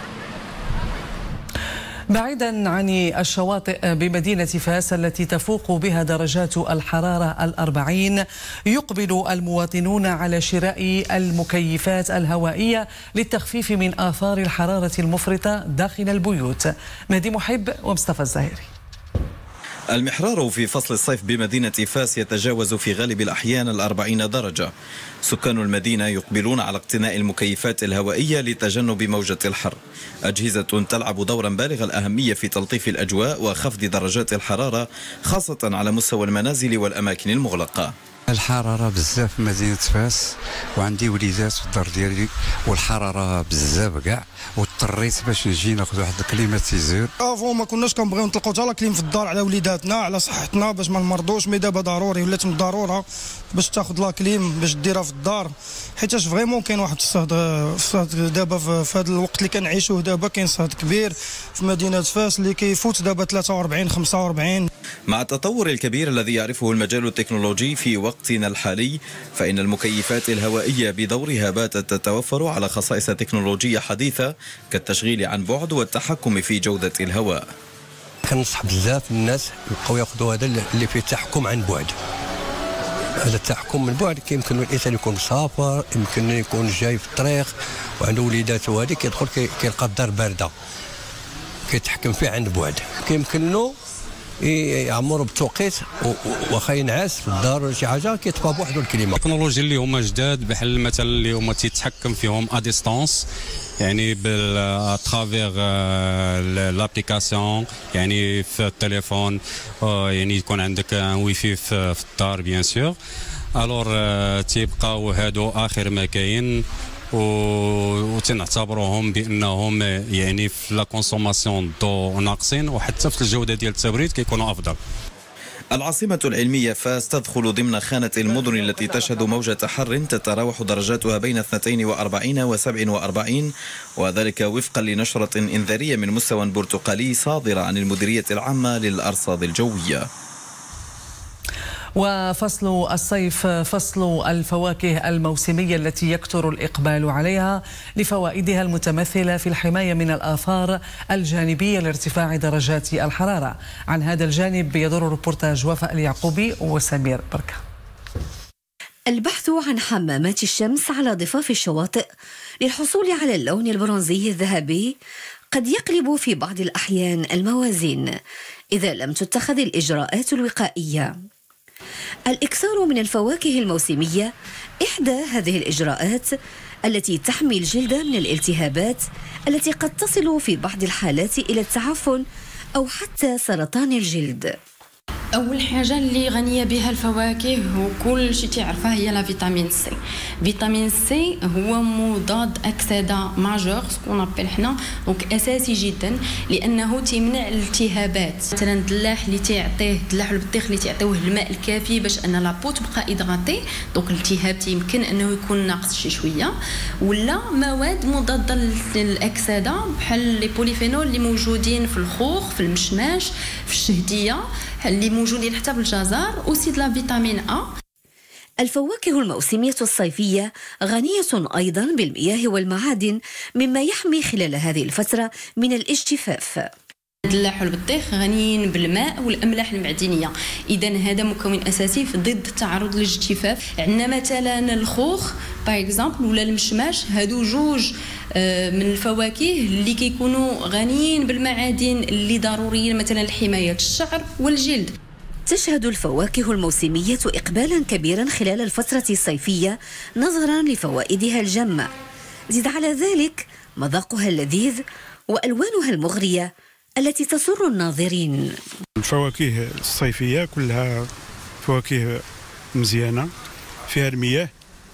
Speaker 1: بعيدا عن الشواطئ بمدينة فاس التي تفوق بها درجات الحرارة 40، يقبل المواطنون على شراء المكيفات الهوائية للتخفيف من آثار الحرارة المفرطة داخل البيوت. مهدي محب ومصطفى الزهيري.
Speaker 29: المحرار في فصل الصيف بمدينة فاس يتجاوز في غالب الأحيان 40 درجة. سكان المدينة يقبلون على اقتناء المكيفات الهوائية لتجنب موجة الحر. أجهزة تلعب دورا بالغ الأهمية في تلطيف الأجواء وخفض درجات الحرارة، خاصة على مستوى المنازل والأماكن المغلقة.
Speaker 30: الحرارة بزاف في مدينة فاس، وعندي وليدات في الدار ديالي والحرارة بزاف كاع، واضطريت باش نجي ناخذ واحد الكليماتيزور.
Speaker 31: افون ما كناش كنبغيو نطلقوا حتى لا كليم في الدار على وليداتنا على صحتنا باش ما نمرضوش، مي دابا ضروري ولات من الضروره باش تاخذ لا كليم باش ديرها في الدار، حيتاش فريمون كاين واحد الصهد دابا في هذا الوقت اللي كنعيشوه دابا، كاين صهد كبير في مدينة فاس اللي كيفوت دابا 43 45.
Speaker 29: مع التطور الكبير الذي يعرفه المجال التكنولوجي في وقتنا الحالي، فإن المكيفات الهوائية بدورها باتت تتوفر على خصائص تكنولوجية حديثة كالتشغيل عن بعد والتحكم في جودة الهواء.
Speaker 32: كنصح بزاف الناس يبقاو ياخذوا هذا اللي فيه التحكم عن بعد. هذا التحكم من بعد كيمكن الانسان يكون مسافر، يمكن يكون جاي في الطريق وعنده وليداته، هذه كيدخل كيلقى الدار بارده كيتحكم فيه عن بعد. كيمكن له يعمروا بالتوقيت واخا ينعس في الدار شي حاجه كيطفى بوحدو الكليمه.
Speaker 2: التكنولوجيا اللي هما جداد بحال مثلا اللي هما تيتحكم فيهم ا ديستانس، يعني بالترافيغ لابليكاسيون، يعني في التليفون، يعني يكون عندك ويفي في الدار بيان سور. الور تيبقاو هادو اخر ما كاين وتنعتبروهم بانهم يعني في لا كونسوماسيون دو ناقصين، وحتى في الجوده ديال التبريد كيكونوا افضل.
Speaker 29: العاصمة العلمية فاس تدخل ضمن خانة المدن التي تشهد موجة حر تتراوح درجاتها بين 42 و 47، وذلك وفقا لنشرة إنذارية من مستوى برتقالي صادرة عن المديرية العامة للأرصاد الجوية.
Speaker 1: وفصل الصيف فصل الفواكه الموسمية التي يكثر الإقبال عليها لفوائدها المتمثلة في الحماية من الآثار الجانبية لارتفاع درجات الحرارة. عن هذا الجانب يدور ريبورتاج وفاء اليعقوبي وسمير بركة.
Speaker 4: البحث عن حمامات الشمس على ضفاف الشواطئ للحصول على اللون البرونزي الذهبي قد يقلب في بعض الأحيان الموازين إذا لم تتخذ الإجراءات الوقائية. الإكثار من الفواكه الموسمية إحدى هذه الإجراءات التي تحمي الجلد من الالتهابات التي قد تصل في بعض الحالات إلى التعفن أو حتى سرطان الجلد.
Speaker 5: اول حاجه اللي غنيه بها الفواكه وكل شيء تعرفها هي لا فيتامين سي. فيتامين سي هو مضاد اكسده ماجور سكون ابل حنا، دونك اساسي جدا لانه تمنع الالتهابات. مثلا الدلاح اللي تعطيه الدلاح والبطيخ اللي تعطيوه الماء الكافي باش ان لابو تبقى ادغاتي، دونك الالتهاب يمكن انه يكون ناقص شي شويه، ولا مواد مضاده للاكسده بحال لي بوليفينول اللي موجودين في الخوخ، في المشماش، في الشهديه، اللي موجودين حتى بالجزر، وسيد لا فيتامين أ.
Speaker 4: الفواكه الموسمية الصيفية غنية أيضا بالمياه والمعادن مما يحمي خلال هذه الفترة من الاجتفاف.
Speaker 5: الدلاح والبطيخ غنيين بالماء والاملاح المعدنيه، اذا هذا مكون اساسي في ضد التعرض للاجتفاف. عندنا مثلا الخوخ باغ اكزومبل ولا المشماش، هادو جوج من الفواكه اللي كيكونوا غنيين بالمعادن اللي ضروريين مثلا لحمايه الشعر والجلد.
Speaker 4: تشهد الفواكه الموسمية إقبالا كبيرا خلال الفترة الصيفية نظرا لفوائدها الجمة، زد على ذلك مذاقها اللذيذ وألوانها المغرية التي تسر الناظرين.
Speaker 8: الفواكه الصيفية كلها فواكه مزيانة فيها المياه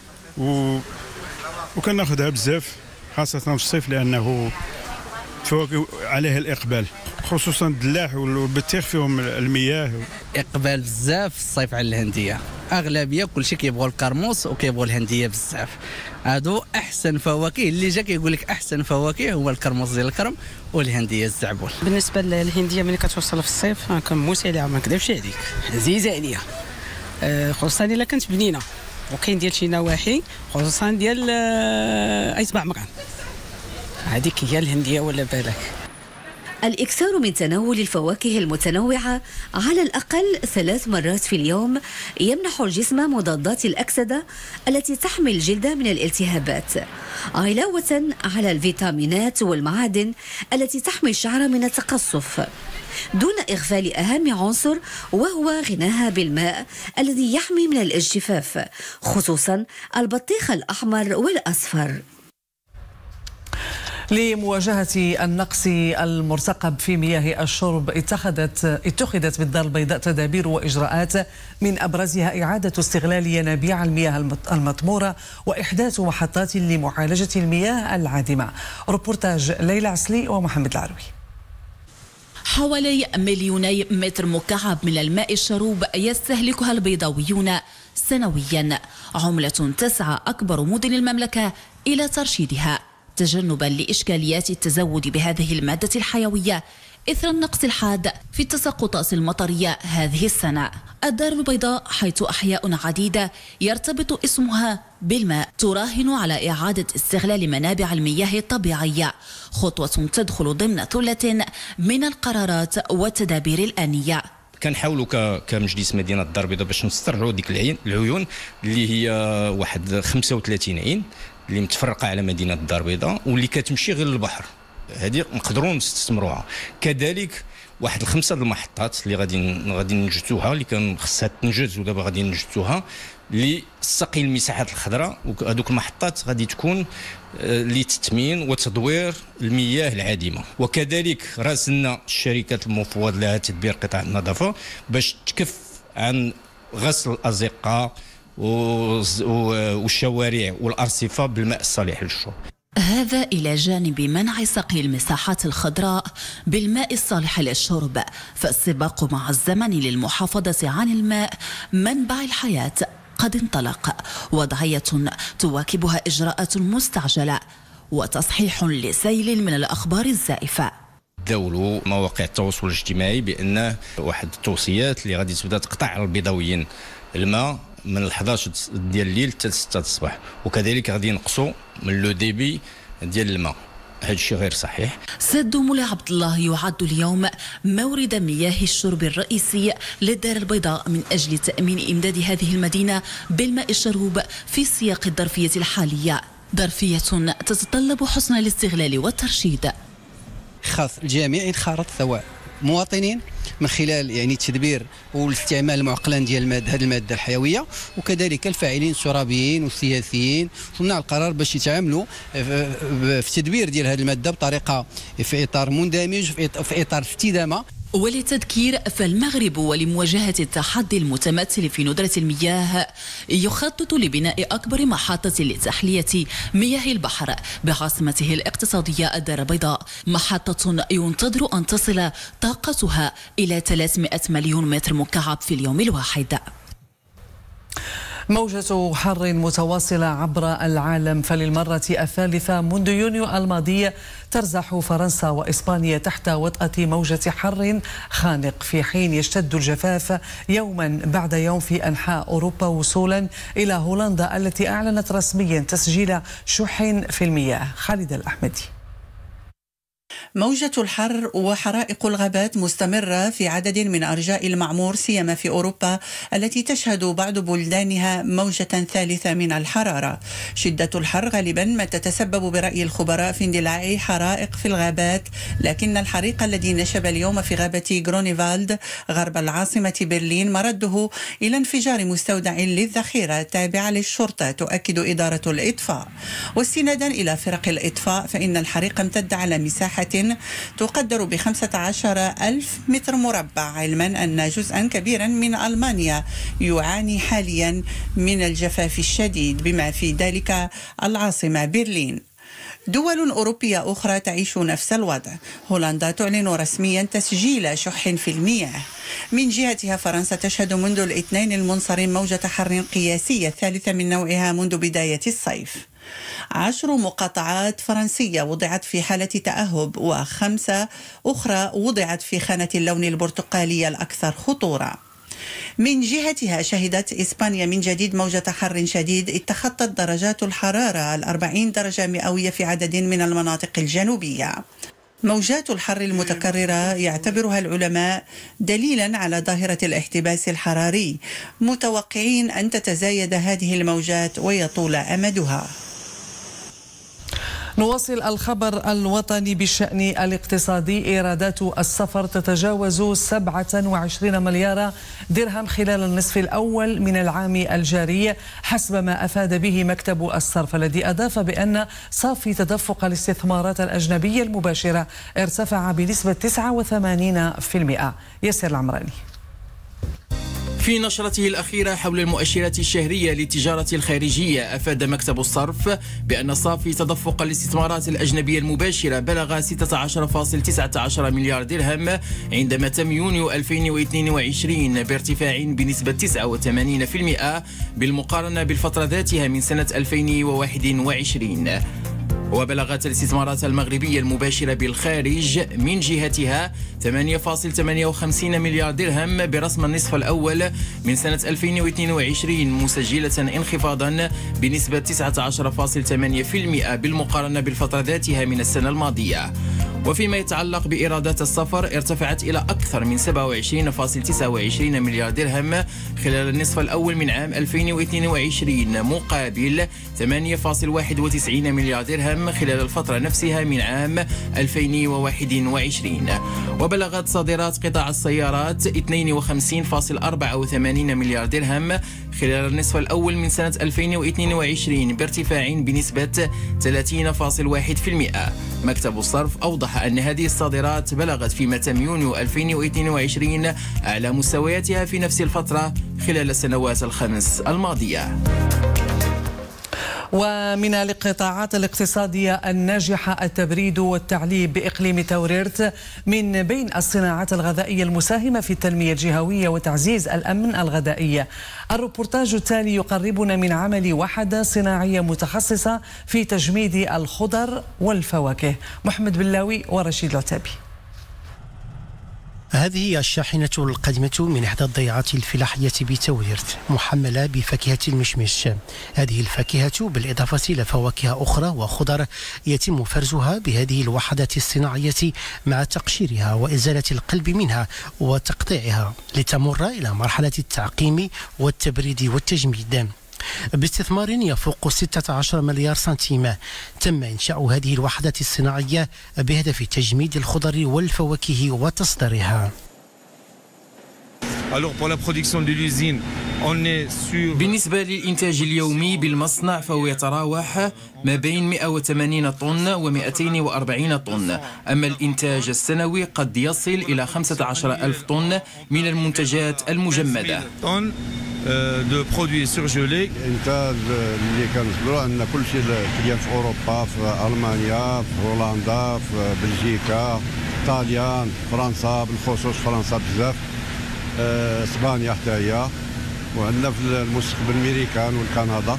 Speaker 8: وكناخذها بزاف خاصة في الصيف لأنه فواكه عليها الإقبال، خصوصا الدلاح والبطيخ فيهم المياه.
Speaker 9: إقبال بزاف في الصيف على الهندية، أغلبية كلشي كيبغوا الكرموس وكيبغوا الهندية بزاف. هادو أحسن فواكه، اللي جا كيقول لك أحسن فواكه هو الكرموس ديال الكرم والهندية الزعبول.
Speaker 10: بالنسبة للهندية ملي كتوصل في الصيف كنموت عليها ما نكذبش عليك، عزيزة عليا خصوصا إلا كانت بنينة، وكاين ديال شي نواحي خصوصا ديال أيت بعمران، هذيك هي الهندية ولا بالك.
Speaker 4: الإكثار من تناول الفواكه المتنوعة على الأقل 3 مرات في اليوم يمنح الجسم مضادات الأكسدة التي تحمي الجلد من الالتهابات، علاوة على الفيتامينات والمعادن التي تحمي الشعر من التقصف، دون إغفال أهم عنصر وهو غناها بالماء الذي يحمي من الاجتفاف، خصوصا البطيخ الأحمر والأصفر.
Speaker 1: لمواجهة النقص المرتقب في مياه الشرب اتخذت بالدار البيضاء تدابير وإجراءات، من أبرزها إعادة استغلال ينابيع المياه المطمورة وإحداث محطات لمعالجة المياه العادمة. ريبورتاج ليلى عسلي ومحمد العروي.
Speaker 11: حوالي 2 مليوني متر مكعب من الماء الشروب يستهلكها البيضاويون سنويا، عملة تسعى أكبر مدن المملكة إلى ترشيدها تجنبا لإشكاليات التزود بهذه المادة الحيوية إثر النقص الحاد في التساقطات المطرية هذه السنة. الدار البيضاء حيث أحياء عديدة يرتبط اسمها بالماء تراهن على إعادة استغلال منابع المياه الطبيعية، خطوة تدخل ضمن ثلة من القرارات والتدابير الآنية.
Speaker 12: كنحاولوا كمجلس مدينه الدار البيضاء باش نسترعوا ديك العيون اللي هي واحد 35 عين اللي متفرقه على مدينه الدار البيضاء واللي كتمشي غير للبحر، هذه نقدروا نستثمروها. كذلك واحد 5 المحطات اللي غادي ننجدوها، اللي كان خصها تنجز ودابا غادي ننجدوها لسقي المساحات الخضراء. وهذوك المحطات غادي تكون لتثمين وتدوير المياه العادمه. وكذلك راسلنا الشركات المفوض لها تدبير قطاع النظافه باش تكف عن غسل الازقه والشوارع والارصفه بالماء الصالح للشرب.
Speaker 11: هذا إلى جانب منع سقي المساحات الخضراء بالماء الصالح للشرب، فالسباق مع الزمن للمحافظة عن الماء منبع الحياة قد انطلق، وضعية تواكبها إجراءات مستعجلة وتصحيح لسيل من الأخبار الزائفة.
Speaker 12: داولوا مواقع التواصل الاجتماعي بأن واحد التوصيات اللي غادي تبدا تقطع على البيضاويين الماء من 11 ديال الليل حتى 6 الصباح، وكذلك غادي ينقصوا من لو ديبي ديال الماء. هذا الشيء غير صحيح.
Speaker 11: سد مولاي عبد الله يعد اليوم مورد مياه الشرب الرئيسي للدار البيضاء من أجل تأمين إمداد هذه المدينة بالماء الشروب في سياق الظرفية الحالية، ظرفية تتطلب حسن الاستغلال والترشيد.
Speaker 3: خاص الجميع ينخرط سواء مواطنين من خلال التدبير والاستعمال المعقلان ديال هذه الماده الحيويه، وكذلك الفاعلين الشرابيين والسياسيين صناع القرار باش يتعاملوا في التدبير ديال هذه الماده بطريقه في اطار مندمج، في اطار استدامه.
Speaker 11: وللتذكير فالمغرب ولمواجهة التحدي المتمثل في ندرة المياه يخطط لبناء أكبر محطة لتحلية مياه البحر بعاصمته الاقتصادية الدار البيضاء، محطة ينتظر أن تصل طاقتها إلى 300 مليون متر مكعب في اليوم الواحد.
Speaker 1: موجة حر متواصلة عبر العالم، فللمرة الثالثة منذ يونيو الماضي ترزح فرنسا وإسبانيا تحت وطأة موجة حر خانق، في حين يشتد الجفاف يوما بعد يوم في أنحاء أوروبا وصولا إلى هولندا التي أعلنت رسميا تسجيل شح في المياه. خالد الأحمدي.
Speaker 6: موجة الحر وحرائق الغابات مستمرة في عدد من أرجاء المعمور سيما في أوروبا التي تشهد بعض بلدانها موجة ثالثة من الحرارة. شدة الحر غالبا ما تتسبب برأي الخبراء في اندلاع حرائق في الغابات، لكن الحريق الذي نشب اليوم في غابة غرونيفالد غرب العاصمة برلين مرده إلى انفجار مستودع للذخيرة تابع للشرطة، تؤكد إدارة الإطفاء. واستنادا إلى فرق الإطفاء فإن الحريق امتد على مساحة تقدر ب15,000 متر مربع، علما أن جزءا كبيرا من ألمانيا يعاني حاليا من الجفاف الشديد بما في ذلك العاصمة برلين. دول أوروبية أخرى تعيش نفس الوضع. هولندا تعلن رسميا تسجيل شح في المياه. من جهتها فرنسا تشهد منذ الاثنين المنصرم موجة حر قياسية الثالثة من نوعها منذ بداية الصيف. 10 مقاطعات فرنسية وضعت في حالة تأهب، و5 أخرى وضعت في خانة اللون البرتقالي الأكثر خطورة. من جهتها شهدت إسبانيا من جديد موجة حر شديد إذ تخطت درجات الحرارة 40 درجة مئوية في عدد من المناطق الجنوبية. موجات الحر المتكررة يعتبرها العلماء دليلا على ظاهرة الاحتباس الحراري، متوقعين أن تتزايد هذه الموجات ويطول أمدها.
Speaker 1: نواصل الخبر الوطني بالشأن الاقتصادي. إيرادات السفر تتجاوز 27 مليار درهم خلال النصف الأول من العام الجاري حسب ما أفاد به مكتب الصرف، الذي أضاف بأن صافي تدفق الاستثمارات الأجنبية المباشرة ارتفع بنسبة 89%. ياسر العمراني.
Speaker 21: في نشرته الأخيرة حول المؤشرات الشهرية للتجارة الخارجية، أفاد مكتب الصرف بأن صافي تدفق الاستثمارات الأجنبية المباشرة بلغ 16.19 مليار درهم عندما تم يونيو 2022 بارتفاع بنسبة 89% بالمقارنة بالفترة ذاتها من سنة 2021. وبلغت الاستثمارات المغربية المباشرة بالخارج من جهتها 8.58 مليار درهم برسم النصف الأول من سنة 2022 مسجلة انخفاضا بنسبة 19.8% بالمقارنة بالفترة ذاتها من السنة الماضية. وفيما يتعلق بإيرادات السفر ارتفعت إلى أكثر من 27.29 مليار درهم خلال النصف الأول من عام 2022 مقابل 8.91 مليار درهم خلال الفترة نفسها من عام 2021. وبلغت صادرات قطاع السيارات 52.84 مليار درهم خلال النصف الأول من سنة 2022 بارتفاع بنسبة 30.1%. مكتب الصرف أوضح أن هذه الصادرات بلغت في متى يونيو 2022 أعلى مستوياتها في نفس الفترة خلال السنوات الخمس الماضية.
Speaker 1: ومن القطاعات الاقتصادية الناجحة التبريد والتعليب بإقليم توريرت من بين الصناعات الغذائية المساهمة في التنمية الجهوية وتعزيز الأمن الغذائي. الروبورتاج التالي يقربنا من عمل وحدة صناعية متخصصة في تجميد الخضر والفواكه. محمد بلاوي ورشيد العتابي.
Speaker 13: هذه هي الشاحنة القادمة من إحدى الضيعات الفلاحية بتوريرت محملة بفاكهة المشمش. هذه الفاكهة بالإضافة إلى فواكه أخرى وخضر يتم فرزها بهذه الوحدة الصناعية مع تقشيرها وإزالة القلب منها وتقطيعها لتمر إلى مرحلة التعقيم والتبريد والتجميد. باستثمار يفوق 16 مليار سنتيم تم إنشاء هذه الوحدة الصناعية بهدف تجميد الخضر والفواكه وتصديرها.
Speaker 21: بالنسبة للإنتاج اليومي بالمصنع فهو يتراوح ما بين 180 طن و 240 طن، أما الإنتاج السنوي قد يصل إلى 15,000 طن من المنتجات المجمدة.
Speaker 14: دو برودوي سورجولي.
Speaker 15: انتاج اللي كنصدروا عندنا كل شيء كاين في اوروبا، في المانيا، في هولندا، في بلجيكا، طاليان، فرنسا، بالخصوص فرنسا بزاف، اسبانيا حتى هي، وعندنا في المستقبل الميريكان والكندا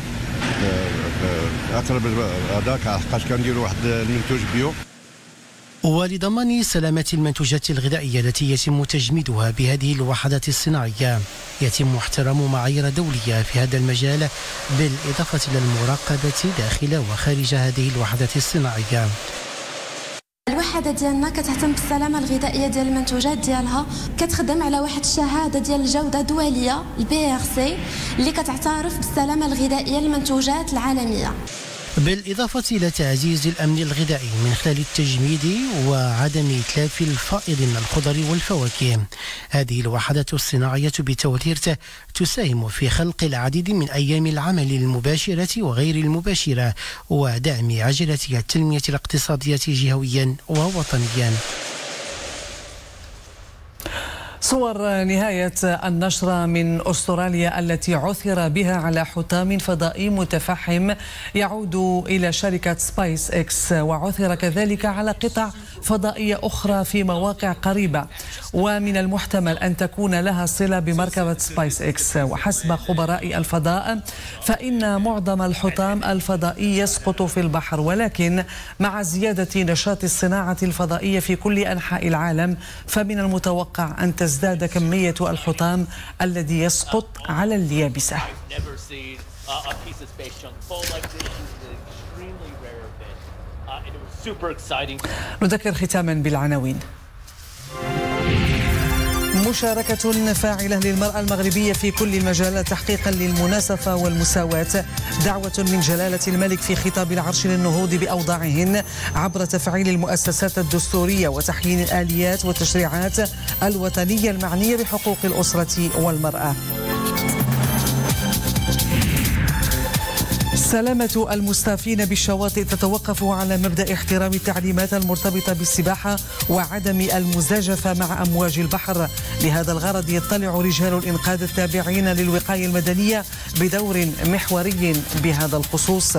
Speaker 15: اقرب هذاك حقاش كنديروا واحد المنتوج بيو.
Speaker 13: ولضمان سلامة المنتوجات الغذائية التي يتم تجميدها بهذه الوحدات الصناعية يتم احترام معايير دولية في هذا المجال بالإضافة إلى المراقبة داخل وخارج هذه الوحدات الصناعية.
Speaker 16: الوحدة ديالنا كتهتم بالسلامة الغذائية ديال المنتوجات ديالها، كتخدم على واحد الشهادة ديال الجودة دولية الBRC اللي كتعترف بالسلامة الغذائية للمنتوجات العالمية،
Speaker 13: بالإضافة إلى تعزيز الأمن الغذائي من خلال التجميد وعدم إتلاف الفائض من الخضر والفواكه. هذه الوحدات الصناعية بتوريرت تساهم في خلق العديد من أيام العمل المباشرة وغير المباشرة ودعم عجلة التنمية الاقتصادية جهويا ووطنيا.
Speaker 1: صور نهاية النشرة من أستراليا التي عثر بها على حطام فضائي متفحم يعود إلى شركة سبايس إكس، وعثر كذلك على قطع فضائية أخرى في مواقع قريبة ومن المحتمل أن تكون لها صلة بمركبة سبايس إكس. وحسب خبراء الفضاء فإن معظم الحطام الفضائي يسقط في البحر، ولكن مع زيادة نشاط الصناعة الفضائية في كل أنحاء العالم فمن المتوقع أن تزداد كمية الحطام الذي يسقط على اليابسة. نذكر ختاما بالعناوين. مشاركة فاعلة للمرأة المغربية في كل المجالات تحقيقا للمناصفة والمساواة. دعوة من جلالة الملك في خطاب العرش للنهوض بأوضاعهن عبر تفعيل المؤسسات الدستورية وتحيين الآليات والتشريعات الوطنية المعنية بحقوق الأسرة والمرأة. سلامة المستافين بالشواطئ تتوقف على مبدأ احترام التعليمات المرتبطة بالسباحة وعدم المزاجفة مع أمواج البحر. لهذا الغرض يطلع رجال الإنقاذ التابعين للوقاية المدنية بدور محوري بهذا الخصوص.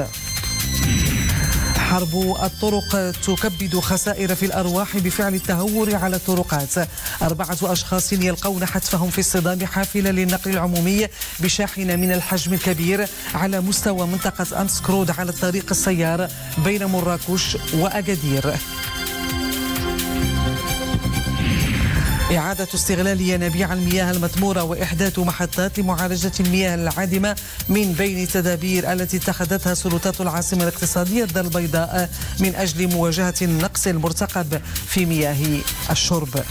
Speaker 1: حرب الطرق تكبد خسائر في الأرواح بفعل التهور على الطرقات. 4 أشخاص يلقون حتفهم في اصطدام حافلة للنقل العمومي بشاحنة من الحجم الكبير على مستوى منطقة أمسكرود على الطريق السيار بين مراكش وأكادير. إعادة استغلال ينابيع المياه المثمورة وإحداث محطات لمعالجة المياه العادمة من بين التدابير التي اتخذتها سلطات العاصمة الاقتصادية الدار البيضاء من أجل مواجهة النقص المرتقب في مياه الشرب.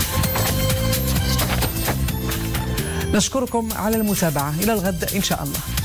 Speaker 1: نشكركم على المتابعة، إلى الغد إن شاء الله.